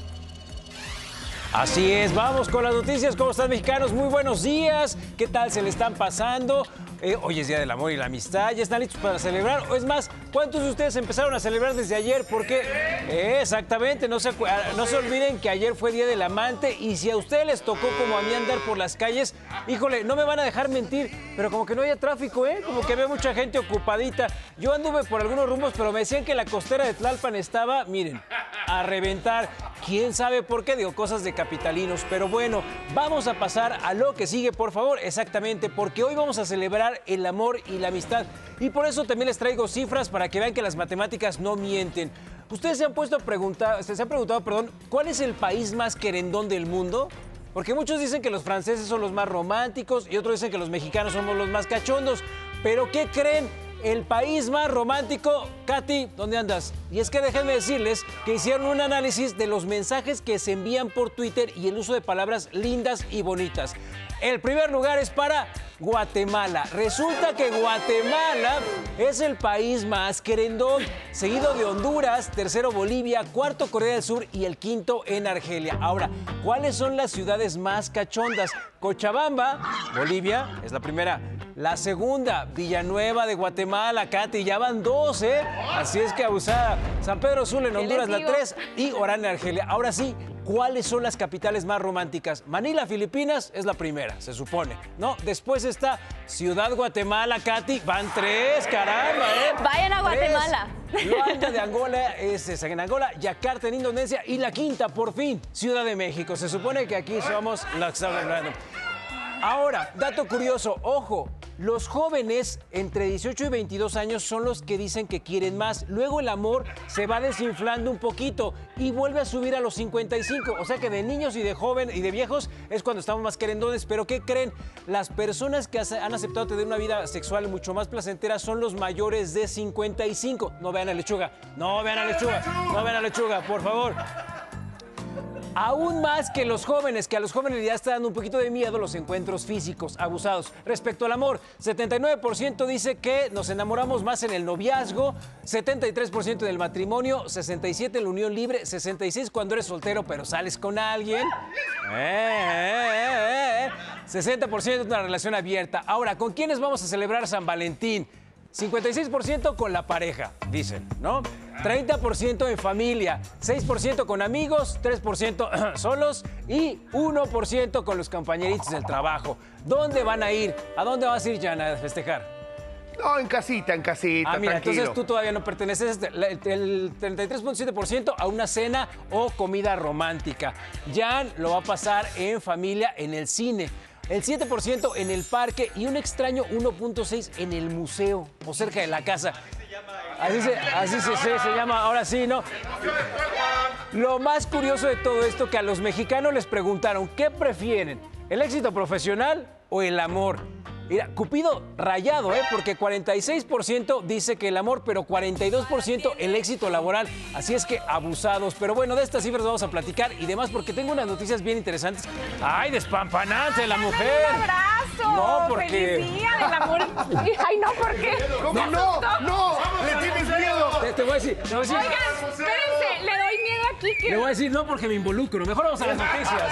Así es, vamos con las noticias. ¿Cómo están, mexicanos? Muy buenos días. ¿Qué tal se le están pasando? Eh, hoy es Día del Amor y la Amistad. ¿Ya están listos para celebrar? O es más, ¿cuántos de ustedes empezaron a celebrar desde ayer? Porque, eh, exactamente, no se, acu- no se olviden que ayer fue Día del Amante. Y si a ustedes les tocó, como a mí, andar por las calles, híjole, no me van a dejar mentir, pero como que no haya tráfico, ¿eh? Como que veo mucha gente ocupadita. Yo anduve por algunos rumbos, pero me decían que la costera de Tlalpan estaba, miren, a reventar. ¿Quién sabe por qué? Digo, cosas de capitalinos. Pero bueno, vamos a pasar a lo que sigue, por favor. Exactamente, porque hoy vamos a celebrar el amor y la amistad. Y por eso también les traigo cifras para que vean que las matemáticas no mienten. Ustedes se han puesto a preguntar, se han preguntado, perdón, ¿cuál es el país más querendón del mundo? Porque muchos dicen que los franceses son los más románticos y otros dicen que los mexicanos somos los más cachondos. ¿Pero qué creen? El país más romántico, Katy, ¿dónde andas? Y es que déjenme decirles que hicieron un análisis de los mensajes que se envían por Twitter y el uso de palabras lindas y bonitas. El primer lugar es para Guatemala. Resulta que Guatemala es el país más querendón, seguido de Honduras, tercero Bolivia, cuarto Corea del Sur y el quinto en Argelia. Ahora, ¿cuáles son las ciudades más cachondas? Cochabamba, Bolivia, es la primera. La segunda, Villanueva de Guatemala, Katy, ya van dos, ¿eh? Así es que abusada. San Pedro Sula en ¿Qué Honduras, les la digo? tres, y Orán en Argelia. Ahora sí, ¿cuáles son las capitales más románticas? Manila, Filipinas, es la primera, se supone, ¿no? Después está Ciudad Guatemala, Katy, van tres, caramba, ¿eh? Vayan a Guatemala. Tres. Luanda de Angola, es, es en Angola, Yakarta en Indonesia y la quinta, por fin, Ciudad de México. Se supone que aquí somos los que están hablando. Ahora, dato curioso, ojo, los jóvenes entre dieciocho y veintidós años son los que dicen que quieren más. Luego el amor se va desinflando un poquito y vuelve a subir a los cincuenta y cinco. O sea que de niños y de jóvenes y de viejos es cuando estamos más querendones. Pero ¿qué creen? Las personas que han aceptado tener una vida sexual mucho más placentera son los mayores de cincuenta y cinco. No vean a Lechuga, no vean a Lechuga, no vean a Lechuga, por favor. Aún más que los jóvenes, que a los jóvenes ya está dando un poquito de miedo los encuentros físicos abusados. Respecto al amor, setenta y nueve por ciento dice que nos enamoramos más en el noviazgo, setenta y tres por ciento en el matrimonio, sesenta y siete por ciento en la unión libre, sesenta y seis por ciento cuando eres soltero pero sales con alguien, eh, eh, eh, eh. sesenta por ciento en una relación abierta. Ahora, ¿con quiénes vamos a celebrar San Valentín? cincuenta y seis por ciento con la pareja, dicen, ¿no? treinta por ciento en familia, seis por ciento con amigos, tres por ciento solos y uno por ciento con los compañeritos del trabajo. ¿Dónde van a ir? ¿A dónde vas a ir, Jan, a festejar? No, en casita, en casita, Ah, mira, tranquilo. entonces tú todavía no perteneces, el, el treinta y tres punto siete por ciento a una cena o comida romántica. Jan lo va a pasar en familia en el cine. el siete por ciento en el parque y un extraño uno punto seis por ciento en el museo o cerca de la casa. Así se, así se, se, se llama, ahora sí, ¿no? Lo más curioso de todo esto que a los mexicanos les preguntaron, ¿qué prefieren? ¿El éxito profesional o el amor? Mira, Cupido rayado, ¿eh? Porque cuarenta y seis por ciento dice que el amor, pero cuarenta y dos por ciento el éxito laboral. Así es que abusados. Pero bueno, de estas cifras vamos a platicar y demás porque tengo unas noticias bien interesantes. ¡Ay, despampanante la mujer! ¡Un abrazo! No, porque... ¡Feliz día del amor! Ay, no, ¿por qué? ¿Cómo no? ¡No! ¡Le tienes miedo! Te, te voy a decir, te voy a decir... Oigan, espérense, le doy miedo aquí. Que... Le voy a decir no porque me involucro. Mejor vamos a las noticias.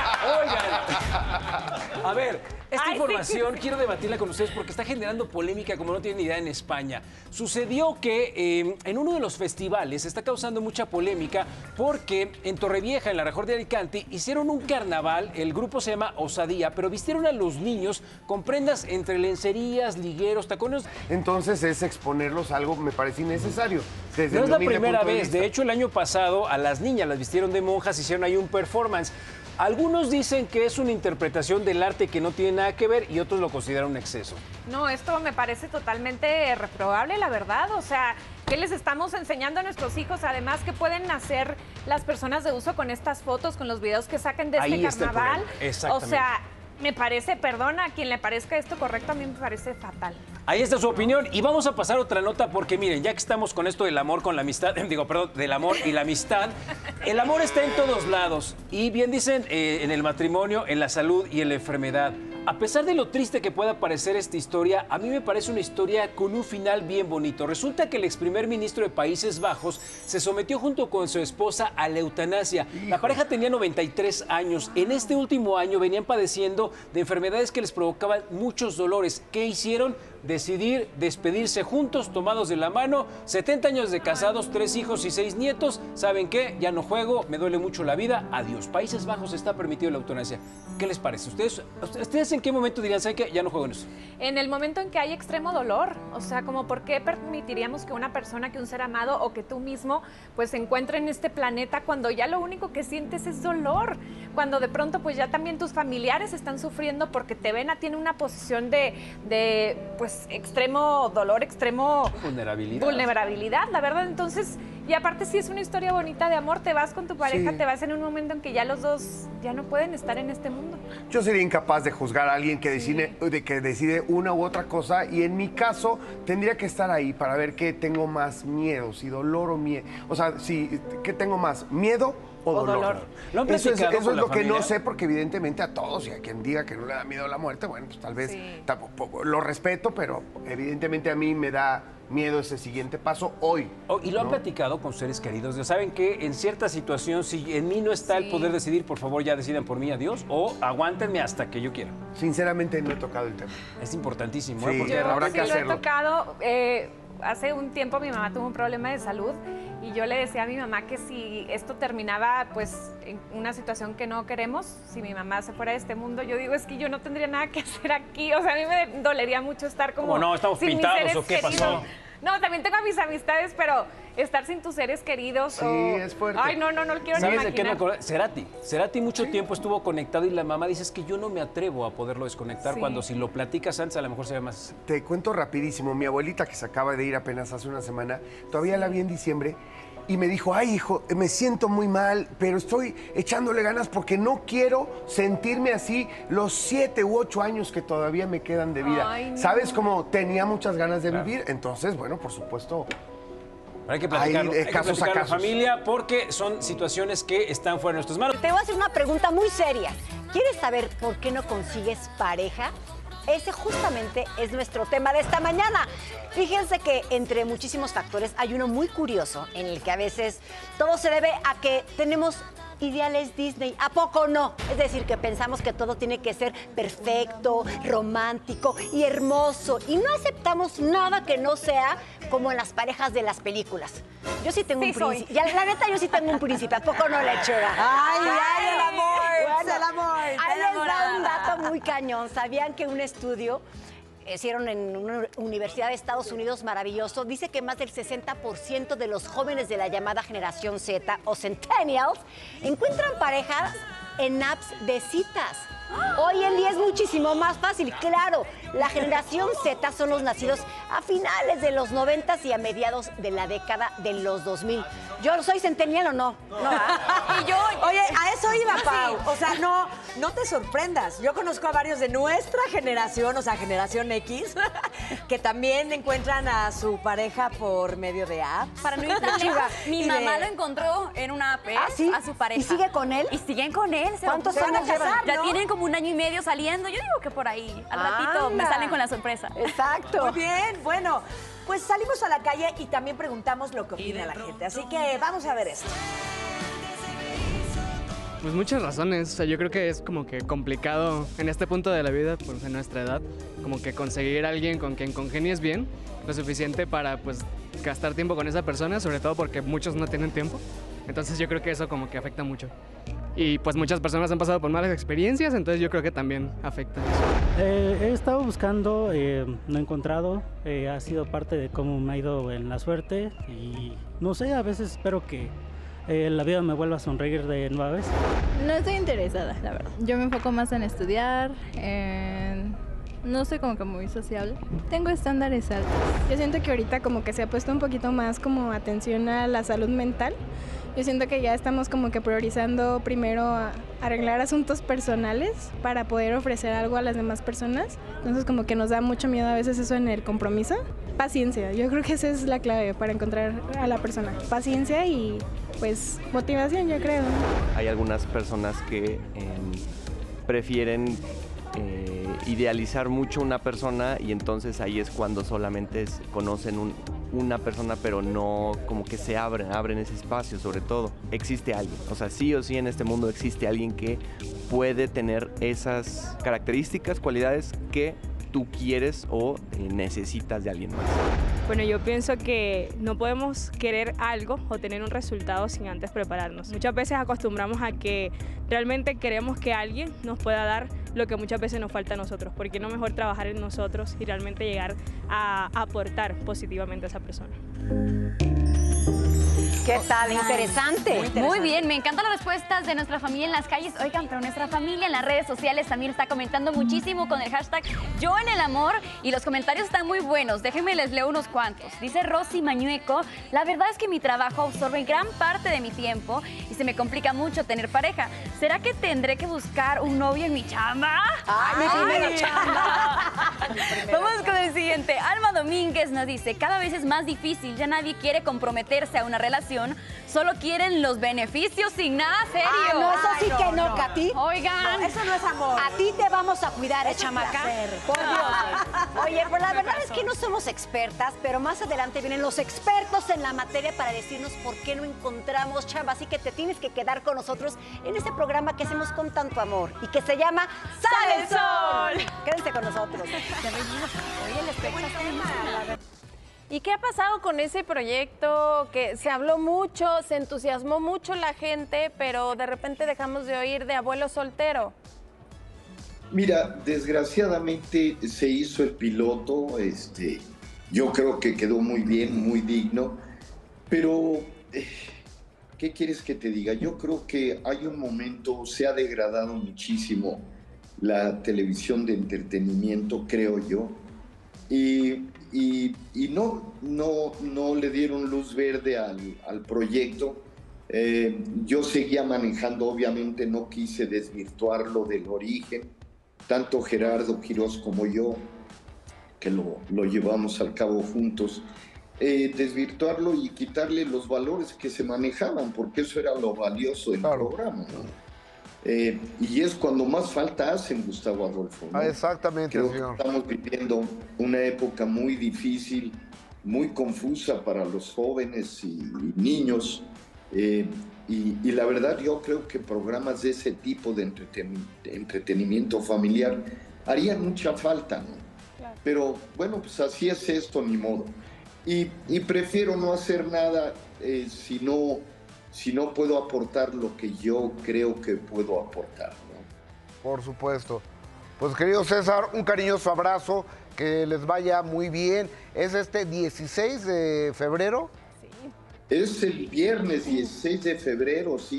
Oigan. A ver... Esta Ay, información sí. quiero debatirla con ustedes porque está generando polémica como no tienen ni idea en España. Sucedió que eh, en uno de los festivales está causando mucha polémica porque en Torrevieja, en la región de Alicante, hicieron un carnaval, el grupo se llama Osadía, pero vistieron a los niños con prendas entre lencerías, ligueros, tacones. Entonces es exponerlos a algo me parece innecesario. Desde No es mi la humilde primera punto de vez, de vista. hecho el año pasado a las niñas las vistieron de monjas, hicieron ahí un performance. Algunos dicen que es una interpretación del arte que no tiene nada que ver y otros lo consideran un exceso. No, esto me parece totalmente reprobable, la verdad. O sea, ¿qué les estamos enseñando a nuestros hijos? Además, ¿qué pueden hacer las personas de uso con estas fotos, con los videos que saquen de este Ahí está el carnaval? problema. Exactamente. O sea, me parece, perdona, a quien le parezca esto correcto, a mí me parece fatal. Ahí está su opinión y vamos a pasar a otra nota porque miren, ya que estamos con esto del amor con la amistad, digo, perdón, del amor y la amistad, el amor está en todos lados y bien dicen eh, en el matrimonio, en la salud y en la enfermedad. A pesar de lo triste que pueda parecer esta historia, a mí me parece una historia con un final bien bonito. Resulta que el ex primer ministro de Países Bajos se sometió junto con su esposa a la eutanasia. La pareja tenía noventa y tres años. En este último año venían padeciendo de enfermedades que les provocaban muchos dolores. ¿Qué hicieron? Decidir despedirse juntos, tomados de la mano, setenta años de casados, tres hijos y seis nietos. ¿Saben qué? Ya no juego, me duele mucho la vida, adiós. Países Bajos está permitido la eutanasia. ¿Qué les parece? ¿Ustedes, ustedes en qué momento dirían, ¿saben qué? Ya no juego en eso? En el momento en que hay extremo dolor, o sea, como por qué permitiríamos que una persona, que un ser amado o que tú mismo, pues se encuentre en este planeta cuando ya lo único que sientes es dolor, cuando de pronto pues ya también tus familiares están sufriendo porque te ven a ti en una posición de, de pues extremo dolor, extremo vulnerabilidad. vulnerabilidad, la verdad. Entonces, y aparte si es una historia bonita de amor, te vas con tu pareja, Sí. te vas en un momento en que ya los dos ya no pueden estar en este mundo. Yo sería incapaz de juzgar a alguien que decide, de que decide una u otra cosa y en mi caso tendría que estar ahí para ver qué tengo más miedo, si dolor o miedo. O sea, si, ¿qué tengo más? ¿Miedo o, O dolor? dolor. ¿Lo han Eso es, platicado eso con es la lo que no familia? sé porque evidentemente a todos y a quien diga que no le da miedo a la muerte, bueno, pues tal vez tampoco- lo respeto, pero evidentemente a mí me da miedo ese siguiente paso hoy. Oh, y lo han ¿no? platicado con seres queridos. ¿Saben que en cierta situación, si en mí no está el poder decidir, por favor ya decidan por mí, adiós, o aguántenme hasta que yo quiera? Sinceramente no he tocado el tema. Es importantísimo, Sí, ¿eh? Porque Yo habrá sí que lo he hacerlo. tocado. eh, hace un tiempo mi mamá tuvo un problema de salud y yo le decía a mi mamá que si esto terminaba pues en una situación que no queremos, si mi mamá se fuera de este mundo, yo digo, es que yo no tendría nada que hacer aquí. O sea, a mí me dolería mucho estar como ¿Cómo no? ¿Estamos sin mis pintados seres o qué pasó? queridos. No, también tengo a mis amistades, pero estar sin tus seres queridos Sí, o... es fuerte. Ay, no, no, no lo quiero ni ¿Sabes de qué me imaginar. acordé? Cerati. Cerati mucho tiempo estuvo conectado y la mamá dice es que yo no me atrevo a poderlo desconectar Sí. cuando si lo platicas antes a lo mejor se ve más... Te cuento rapidísimo, mi abuelita que se acaba de ir apenas hace una semana, todavía la vi en diciembre y me dijo, ay hijo, me siento muy mal, pero estoy echándole ganas porque no quiero sentirme así los siete u ocho años que todavía me quedan de vida. Ay, no. ¿Sabes cómo tenía muchas ganas de vivir? Entonces, bueno, por supuesto, Hay que platicarlo, Hay, eh, hay que casos a platicarlo, casos. familia, porque son situaciones que están fuera de nuestras manos. Te voy a hacer una pregunta muy seria. ¿Quieres saber por qué no consigues pareja? Ese justamente es nuestro tema de esta mañana. Fíjense que entre muchísimos factores hay uno muy curioso en el que a veces todo se debe a que tenemos ideales Disney. ¿A poco no? Es decir, que pensamos que todo tiene que ser perfecto, romántico y hermoso. Y no aceptamos nada que no sea como en las parejas de las películas. Yo sí tengo Sí un soy. príncipe. Ya, la neta, yo sí tengo un príncipe. ¿A poco no, lechuga? Ay, ay, el amor, Bueno, el amor, ahí está les da un enamorada. dato muy cañón. ¿Sabían que un estudio hicieron en una universidad de Estados Unidos maravilloso? Dice que más del sesenta por ciento de los jóvenes de la llamada generación Z o Centennials encuentran parejas en apps de citas. Hoy en día es muchísimo más fácil, claro. La generación Z son los nacidos a finales de los noventas y a mediados de la década de los dos mil. ¿Yo soy centennial o no? No, ¿ah? Y yo, oye, a eso iba, Pau. O sea, no, no te sorprendas. Yo conozco a varios de nuestra generación, o sea, generación X, que también encuentran a su pareja por medio de apps. Para no ir tan lejos, mi Y de- mamá lo encontró en una app, ¿eh? ¿Ah, sí? A su pareja. ¿Y sigue con él? Y siguen con él. se ¿Cuántos van a años llevan? casar? Ya ¿No? tienen como un año y medio saliendo. Yo digo que por ahí, al ratito, me Anda. salen con la sorpresa. Exacto. Muy bien, bueno, pues salimos a la calle y también preguntamos lo que opina la gente. Así que vamos a ver esto. Pues muchas razones, o sea, yo creo que es como que complicado en este punto de la vida, pues en nuestra edad, como que conseguir a alguien con quien congenies bien, lo suficiente para pues gastar tiempo con esa persona, sobre todo porque muchos no tienen tiempo, entonces yo creo que eso como que afecta mucho. Y pues muchas personas han pasado por malas experiencias, entonces yo creo que también afecta eso. Eh, he estado buscando, eh, no he encontrado, eh, ha sido parte de cómo me ha ido en la suerte y no sé, a veces espero que eh, la vida me vuelva a sonreír de nueva vez. No estoy interesada, la verdad. Yo me enfoco más en estudiar, en... no soy como que muy sociable. Tengo estándares altos. Yo siento que ahorita como que se ha puesto un poquito más como atención a la salud mental. Yo siento que ya estamos como que priorizando primero a arreglar asuntos personales para poder ofrecer algo a las demás personas. Entonces como que nos da mucho miedo a veces eso en el compromiso. Paciencia, yo creo que esa es la clave para encontrar a la persona. Paciencia y pues motivación, yo creo. Hay algunas personas que eh, prefieren eh, idealizar mucho una persona y entonces ahí es cuando solamente es- conocen un- una persona pero no como que se abren, abren ese espacio sobre todo. Existe alguien, o sea, sí o sí en este mundo existe alguien que puede tener esas características, cualidades que tú quieres o eh, necesitas de alguien más. Bueno, yo pienso que no podemos querer algo o tener un resultado sin antes prepararnos. Muchas veces acostumbramos a que realmente queremos que alguien nos pueda dar lo que muchas veces nos falta a nosotros. ¿Por qué no mejor trabajar en nosotros y realmente llegar a aportar positivamente a esa persona? ¿Qué tal? Interesante. Muy bien, me encantan las respuestas de nuestra familia en las calles. Oigan, pero nuestra familia en las redes sociales también está comentando muchísimo con el hashtag Yo en el Amor y los comentarios están muy buenos. Déjenme les leo unos cuantos. Dice Rosy Mañueco, la verdad es que mi trabajo absorbe gran parte de mi tiempo y se me complica mucho tener pareja. ¿Será que tendré que buscar un novio en mi chamba? ¡Ay, mi primera chamba! Vamos con el siguiente. Alma Domínguez nos dice, cada vez es más difícil, ya nadie quiere comprometerse a una relación, solo quieren los beneficios sin nada serio. Ah, no, eso sí Ay, que no, no. Katy. Oigan. No, eso no es amor. A ti te vamos a cuidar, ¿eh, Eso es chamaca? placer. Por Dios. Oye, pues la verdad es que no somos expertas, pero más adelante vienen los expertos en la materia para decirnos por qué no encontramos chamba. Así que te tienes que quedar con nosotros en este programa que hacemos con tanto amor y que se llama ¡Sale el Sol! Quédense con nosotros. Oye, el espectáculo. ¿Y qué ha pasado con ese proyecto? Que se habló mucho, se entusiasmó mucho la gente, pero de repente dejamos de oír de Abuelo Soltero. Mira, desgraciadamente se hizo el piloto, este, yo creo que quedó muy bien, muy digno, pero eh, ¿qué quieres que te diga? Yo creo que hay un momento, se ha degradado muchísimo la televisión de entretenimiento, creo yo, y, y- y no, no, no le dieron luz verde al, al proyecto. Eh, yo seguía manejando, obviamente no quise desvirtuarlo del origen, tanto Gerardo Quirós como yo, que lo, lo llevamos al cabo juntos, eh, desvirtuarlo y quitarle los valores que se manejaban, porque eso era lo valioso del programa, ¿no? Eh, y es cuando más falta hacen, Gustavo Adolfo, ¿no? Ah, exactamente, Creo que señor. estamos viviendo una época muy difícil, muy confusa para los jóvenes y, y niños. eh, y, y la verdad yo creo que programas de ese tipo de, entreten- de entretenimiento familiar harían mucha falta, ¿no? Pero bueno, pues así es esto, ni modo. Y, y prefiero no hacer nada eh, si, no, si no puedo aportar lo que yo creo que puedo aportar, ¿no? Por supuesto. Pues querido César, un cariñoso abrazo, que les vaya muy bien. ¿Es este dieciséis de febrero? Es el viernes dieciséis de febrero, sí.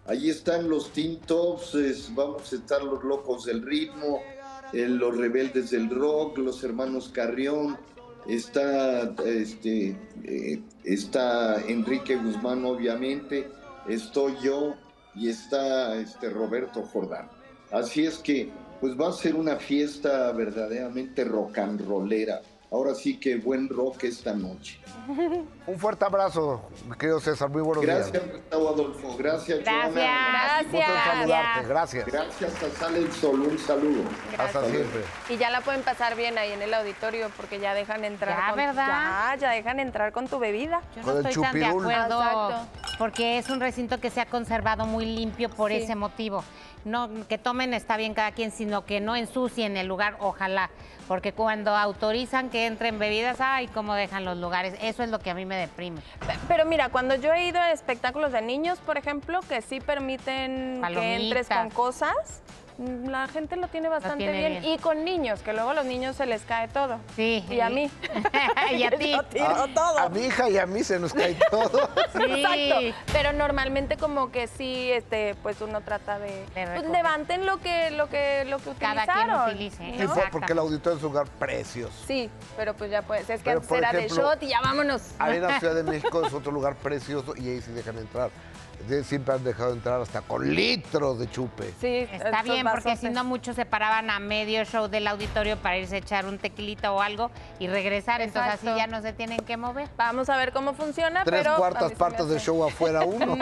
Ahí están los Teen Tops, es- vamos a estar los Locos del Ritmo, eh, los Rebeldes del Rock, los Hermanos Carrión, está, este, eh, está Enrique Guzmán, obviamente, estoy yo y está este, Roberto Jordán. Así es que pues va a ser una fiesta verdaderamente rock and rollera. Ahora sí que buen rock esta noche. Un fuerte abrazo, mi querido César. Muy buenos Gracias, días. Gustavo Adolfo. Gracias, Gracias. Joana. Gusto en saludarte. Gracias. Gracias a Sale el Sol. Un saludo. Hasta siempre. Y ya la pueden pasar bien ahí en el auditorio porque ya dejan entrar Ya, con ¿verdad? Ya, ya dejan entrar con tu bebida. Yo no estoy tan de acuerdo Exacto. porque es un recinto que se ha conservado muy limpio por Sí. ese motivo. No que tomen está bien cada quien, sino que no ensucien el lugar, ojalá. Porque cuando autorizan que entren bebidas, ay, cómo dejan los lugares. Eso es lo que a mí me deprime. Pe- Pero mira, cuando yo he ido a espectáculos de niños, por ejemplo, que sí permiten que entres con Palomitas. cosas, mm, la gente lo tiene bastante tiene bien. bien. Y con niños, que luego a los niños se les cae todo. Sí. Y a mí. Y a ti. Yo tiro A, todo. a mi hija y a mí se nos cae todo. Exacto. Pero normalmente como que sí, este, pues uno trata de, pues recoger. levanten lo que, lo que, lo que Cada utilizaron. quien utilice, Sí, por- porque el auditorio es un lugar precioso. Sí, pero pues ya pues, es que Pero, antes por era ejemplo, de shot y ya vámonos. Arena Ciudad de México es otro lugar precioso y ahí sí dejan entrar. De- Siempre han dejado entrar hasta con litros de chupe. Sí, Está bien, porque si no muchos se paraban a medio show del auditorio para irse a echar un tequilita o algo y regresar, entonces Exacto. así ya no se tienen que mover. Vamos a ver cómo funciona, Tres pero a cuartas mí se me partes del hace- show afuera uno.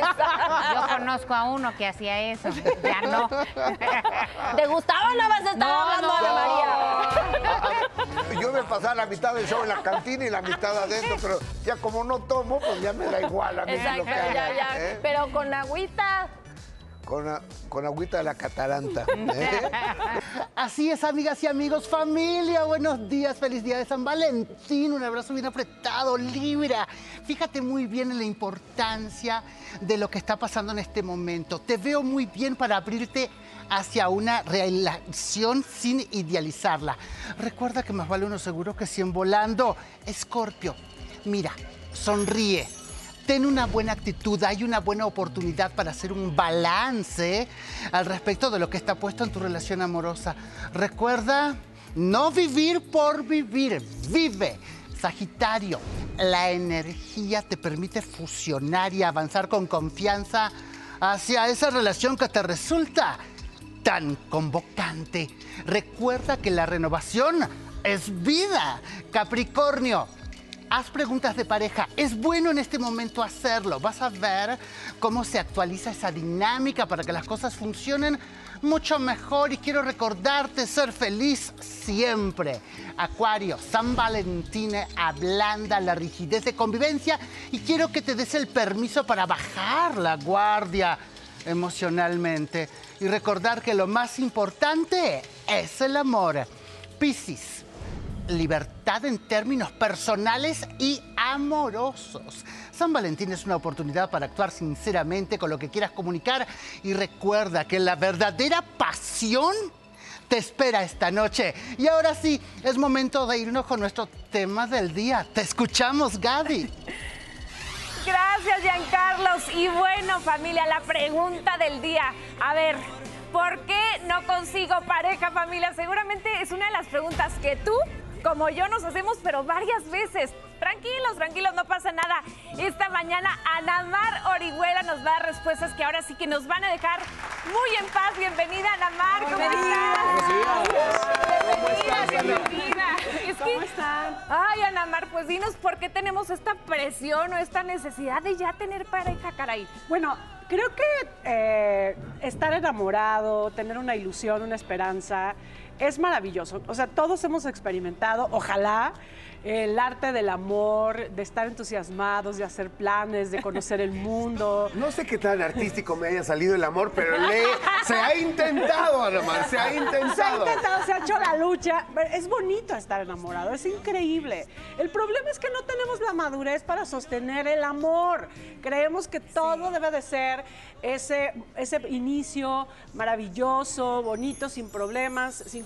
Yo conozco a uno que hacía eso, ya no. ¿De Gustavo no vas a estar No, hablando, no. Ana María? Yo me pasaba la mitad del show en la cantina y la mitad adentro, pero ya como no tomo, pues ya me da igual a mí Exacto, lo que ya, hagan, ya. ¿eh? Pero con agüita. Con, a- con agüita de la cataranta. ¿eh? Así es, amigas y amigos, familia, buenos días, feliz día de San Valentín, un abrazo bien apretado, Libra. Fíjate muy bien en la importancia de lo que está pasando en este momento. Te veo muy bien para abrirte hacia una relación sin idealizarla. Recuerda que más vale uno seguro que cien volando. Escorpio, mira, sonríe. Ten una buena actitud, hay una buena oportunidad para hacer un balance al respecto de lo que está puesto en tu relación amorosa. Recuerda, no vivir por vivir, vive. Sagitario, la energía te permite fusionar y avanzar con confianza hacia esa relación que te resulta tan convocante. Recuerda que la renovación es vida. Capricornio, haz preguntas de pareja. Es bueno en este momento hacerlo. Vas a ver cómo se actualiza esa dinámica para que las cosas funcionen mucho mejor. Y quiero recordarte ser feliz siempre. Acuario, San Valentín ablanda la rigidez de convivencia y quiero que te des el permiso para bajar la guardia emocionalmente y recordar que lo más importante es el amor. Piscis, libertad en términos personales y amorosos. San Valentín es una oportunidad para actuar sinceramente con lo que quieras comunicar y recuerda que la verdadera pasión te espera esta noche. Y ahora sí, es momento de irnos con nuestro tema del día. Te escuchamos, Gaby. Gracias, Giancarlos. Y bueno, familia, la pregunta del día. A ver, ¿por qué no consigo pareja, familia? Seguramente es una de las preguntas que tú, como yo, nos hacemos, pero varias veces. Tranquilos, tranquilos, no pasa nada. Esta mañana Ana Mar Orihuela nos va a dar respuestas que ahora sí que nos van a dejar muy en paz. Bienvenida, Ana Mar, ¿cómo estás? Bienvenida, bienvenida. Es que- ¿Cómo están? Ay, Ana Mar, pues dinos por qué tenemos esta presión o esta necesidad de ya tener pareja, caray. Bueno, creo que eh, estar enamorado, tener una ilusión, una esperanza, es maravilloso. O sea, todos hemos experimentado, ojalá, el arte del amor, de estar entusiasmados, de hacer planes, de conocer el mundo. No sé qué tan artístico me haya salido el amor, pero le, se ha intentado, Ana Mar, se ha intentado. Se ha intentado, se ha hecho la lucha. Es bonito estar enamorado, es increíble. El problema es que no tenemos la madurez para sostener el amor. Creemos que todo debe de ser ese, ese inicio maravilloso, bonito, sin problemas, sin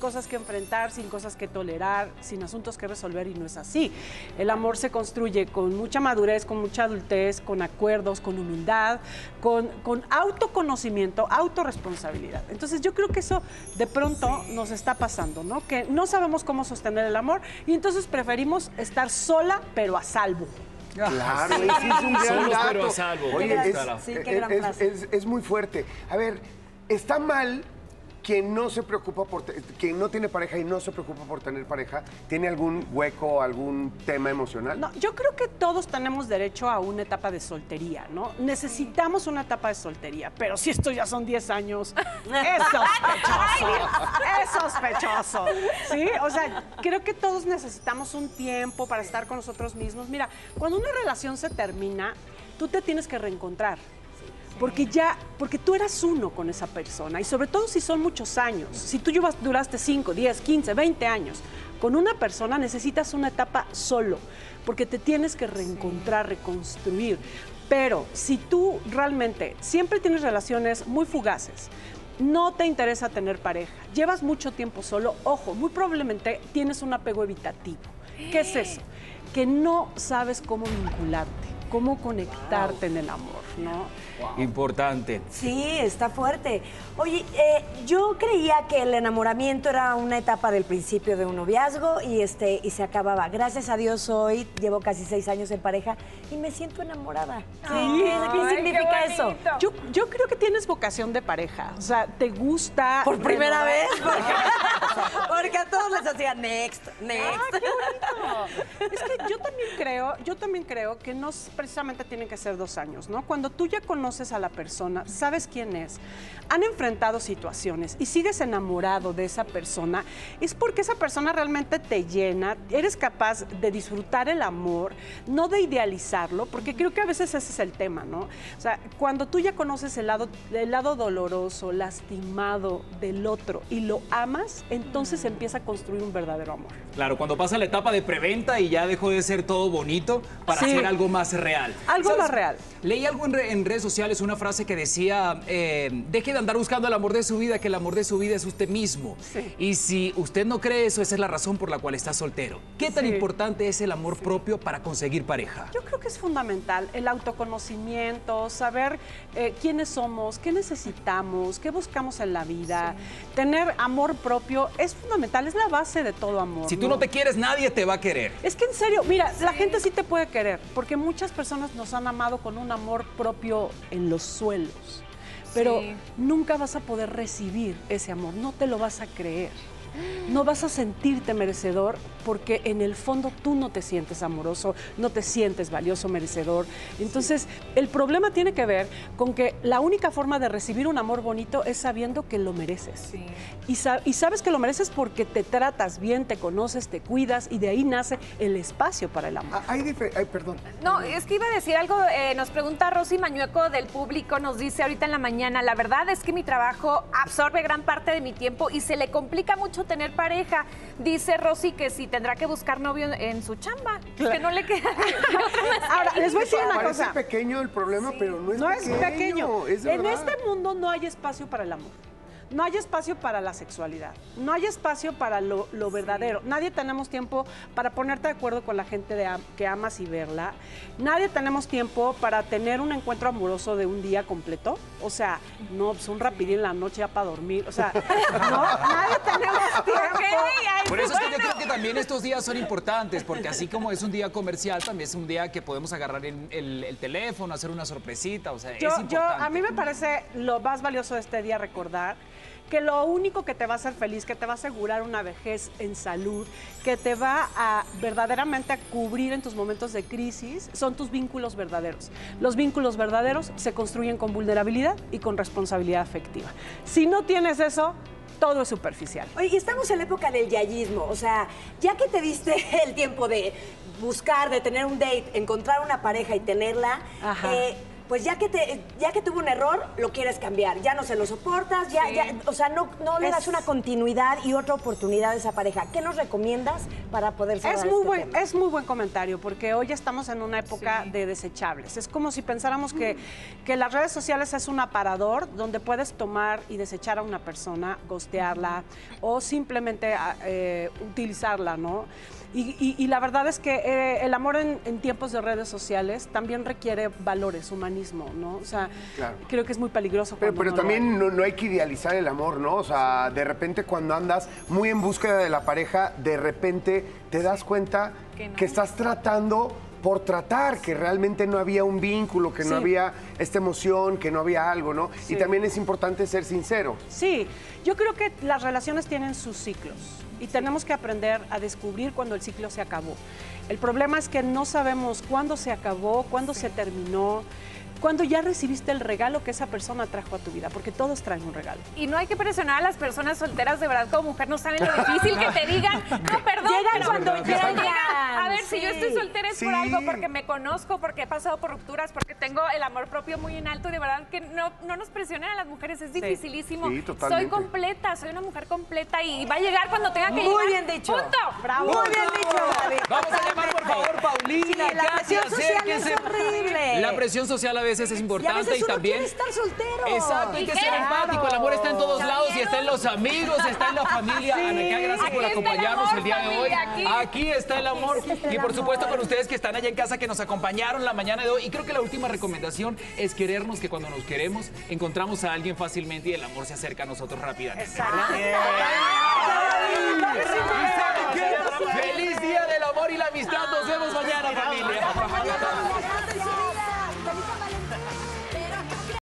cosas que enfrentar, sin cosas que tolerar, sin asuntos que resolver, y no es así. El amor se construye con mucha madurez, con mucha adultez, con acuerdos, con humildad, con, con autoconocimiento, autorresponsabilidad. Entonces yo creo que eso de pronto sí. nos está pasando, ¿no? Que no sabemos cómo sostener el amor y entonces preferimos estar sola pero a salvo. Claro, sí, sí, es un gran Solos, dato. pero a salvo. Oye, es, sí, qué gran es, frase. es, es muy fuerte. A ver, está mal quien no se preocupa por, te- quien no tiene pareja y no se preocupa por tener pareja, ¿tiene algún hueco, algún tema emocional? No, yo creo que todos tenemos derecho a una etapa de soltería, ¿no? Necesitamos una etapa de soltería, pero si esto ya son diez años, es sospechoso, es sospechoso, ¿sí? O sea, creo que todos necesitamos un tiempo para estar con nosotros mismos. Mira, cuando una relación se termina, tú te tienes que reencontrar. Porque ya, porque tú eras uno con esa persona y sobre todo si son muchos años, si tú llevas, duraste cinco, diez, quince, veinte años con una persona, necesitas una etapa solo, porque te tienes que reencontrar, reconstruir. Pero si tú realmente siempre tienes relaciones muy fugaces, no te interesa tener pareja, llevas mucho tiempo solo, ojo, muy probablemente tienes un apego evitativo. ¿Qué es eso? Que no sabes cómo vincularte, cómo conectarte en el amor, ¿no? Importante. Sí, está fuerte. Oye, eh, yo creía que el enamoramiento era una etapa del principio de un noviazgo y, este, y se acababa. Gracias a Dios hoy llevo casi seis años en pareja y me siento enamorada. ¿Qué, Sí. qué- qué Ay, significa qué eso? bonito. Yo, yo creo que tienes vocación de pareja. O sea, te gusta. Por primera renovar- vez, porque, porque a todos les hacía next, next. Ah, qué bonito. Es que yo también creo, yo también creo que no s- precisamente tienen que ser dos años, ¿no? Cuando tú ya conoces a la persona, sabes quién es, han enfrentado situaciones y sigues enamorado de esa persona, es porque esa persona realmente te llena, eres capaz de disfrutar el amor, no de idealizarlo, porque creo que a veces ese es el tema, ¿no? O sea, cuando tú ya conoces el lado, el lado doloroso, lastimado del otro y lo amas, entonces empieza a construir un verdadero amor. Claro, cuando pasa la etapa de preventa y ya dejó de ser todo bonito para Sí. hacer algo más real. Algo ¿Sabes? más real. Leí algo en, re- en redes sociales, una frase que decía, eh, deje de andar buscando el amor de su vida, que el amor de su vida es usted mismo. Sí. Y si usted no cree eso, esa es la razón por la cual está soltero. ¿Qué tan Sí. importante es el amor propio para conseguir pareja? Yo creo que es fundamental el autoconocimiento, saber eh, quiénes somos, qué necesitamos, qué buscamos en la vida. Tener amor propio es fundamental, es la base de todo amor. Si tú no te quieres, nadie te va a querer. Es que en serio, mira, la gente sí te puede querer, porque muchas personas nos han amado con un amor propio en los suelos, pero Sí. nunca vas a poder recibir ese amor, no te lo vas a creer. No vas a sentirte merecedor porque en el fondo tú no te sientes amoroso, no te sientes valioso, merecedor. Entonces, el problema tiene que ver con que la única forma de recibir un amor bonito es sabiendo que lo mereces. Sí. Y, sa- y sabes que lo mereces porque te tratas bien, te conoces, te cuidas y de ahí nace el espacio para el amor. Ah, Hay difer- ay, perdón. No, es que iba a decir algo, eh, nos pregunta Rosy Mañueco del público, nos dice ahorita en la mañana, la verdad es que mi trabajo absorbe gran parte de mi tiempo y se le complica mucho tener pareja. Dice Rosy que si tendrá que buscar novio en, en su chamba, que no le queda otra más. Ahora, les voy a decir una Parece cosa. pequeño el problema, pero no es No pequeño. es pequeño. es de En verdad. este mundo no hay espacio para el amor. No hay espacio para la sexualidad, no hay espacio para lo, lo verdadero. Nadie tenemos tiempo para ponerte de acuerdo con la gente de am- que amas y verla. Nadie tenemos tiempo para tener un encuentro amoroso de un día completo. O sea, no, pues un rapidín en la noche ya para dormir. O sea, no, nadie tenemos tiempo. Por eso es que yo creo que también estos días son importantes, porque así como es un día comercial, también es un día que podemos agarrar el, el- el teléfono, hacer una sorpresita, o sea, Yo, es yo, importante. a mí me parece lo más valioso de este día recordar que lo único que te va a hacer feliz, que te va a asegurar una vejez en salud, que te va a verdaderamente a cubrir en tus momentos de crisis, son tus vínculos verdaderos. Los vínculos verdaderos se construyen con vulnerabilidad y con responsabilidad afectiva. Si no tienes eso, todo es superficial. Oye, y estamos en la época del yayismo, o sea, ya que te diste el tiempo de buscar, de tener un date, encontrar una pareja y tenerla, Ajá. eh, pues ya que te, ya que tuvo un error, lo quieres cambiar. Ya no se lo soportas, ya, Sí. ya, o sea, no, no le Es- das una continuidad y otra oportunidad a esa pareja. ¿Qué nos recomiendas para poder cerrar Es muy, este buen, tema? es muy buen comentario, porque hoy estamos en una época de desechables. Es como si pensáramos que, que las redes sociales es un aparador donde puedes tomar y desechar a una persona, gostearla o simplemente eh, utilizarla, ¿no? Y, y- y la verdad es que eh, el amor en, en tiempos de redes sociales también requiere valores, humanismo, ¿no? O sea, Claro. creo que es muy peligroso. Pero, cuando pero no lo también hay. no, no hay que idealizar el amor, ¿no? O sea, de repente cuando andas muy en búsqueda de la pareja, de repente te das cuenta Que no. que estás tratando por tratar, que realmente no había un vínculo, que no Sí. había esta emoción, que no había algo, ¿no? Sí. Y también es importante ser sincero. Sí, yo creo que las relaciones tienen sus ciclos y tenemos que aprender a descubrir cuando el ciclo se acabó. El problema es que no sabemos cuándo se acabó, cuándo se terminó, cuándo ya recibiste el regalo que esa persona trajo a tu vida, porque todos traen un regalo. Y no hay que presionar a las personas solteras, de verdad, como mujer, no saben lo difícil que te digan, no, perdón, Llegan pero cuando pero llegan. llega. A ver, si yo Sí. estoy soltera es por Sí. algo, porque me conozco, porque he pasado por rupturas, porque tengo el amor propio muy en alto, y de verdad que no, no nos presionen a las mujeres, es dificilísimo. Sí, totalmente. Soy completa, soy una mujer completa y va a llegar cuando tenga que Muy llegar. bien dicho. Punto. Bravo. Muy bien dicho, David. Vamos a llamar, por favor, Paulina, Sí, la Katy, presión social acérquense. es horrible. La presión social a veces es Y a importante veces y uno también... quiere estar soltero. Exacto, hay que ser Claro. empático, el amor está en todos lados y está en los amigos, está en la familia. Sí. Ana, gracias Aquí por está el acompañarnos amor, el día de hoy. familia, aquí. Aquí está el amor y por supuesto con ustedes que están allá en casa que nos acompañaron la mañana de hoy. Y creo que la última recomendación es querernos, que cuando nos queremos encontramos a alguien fácilmente y el amor se acerca a nosotros rápidamente. ¿verdad? ¡Feliz Día del Amor y la Amistad! Nos vemos mañana, familia.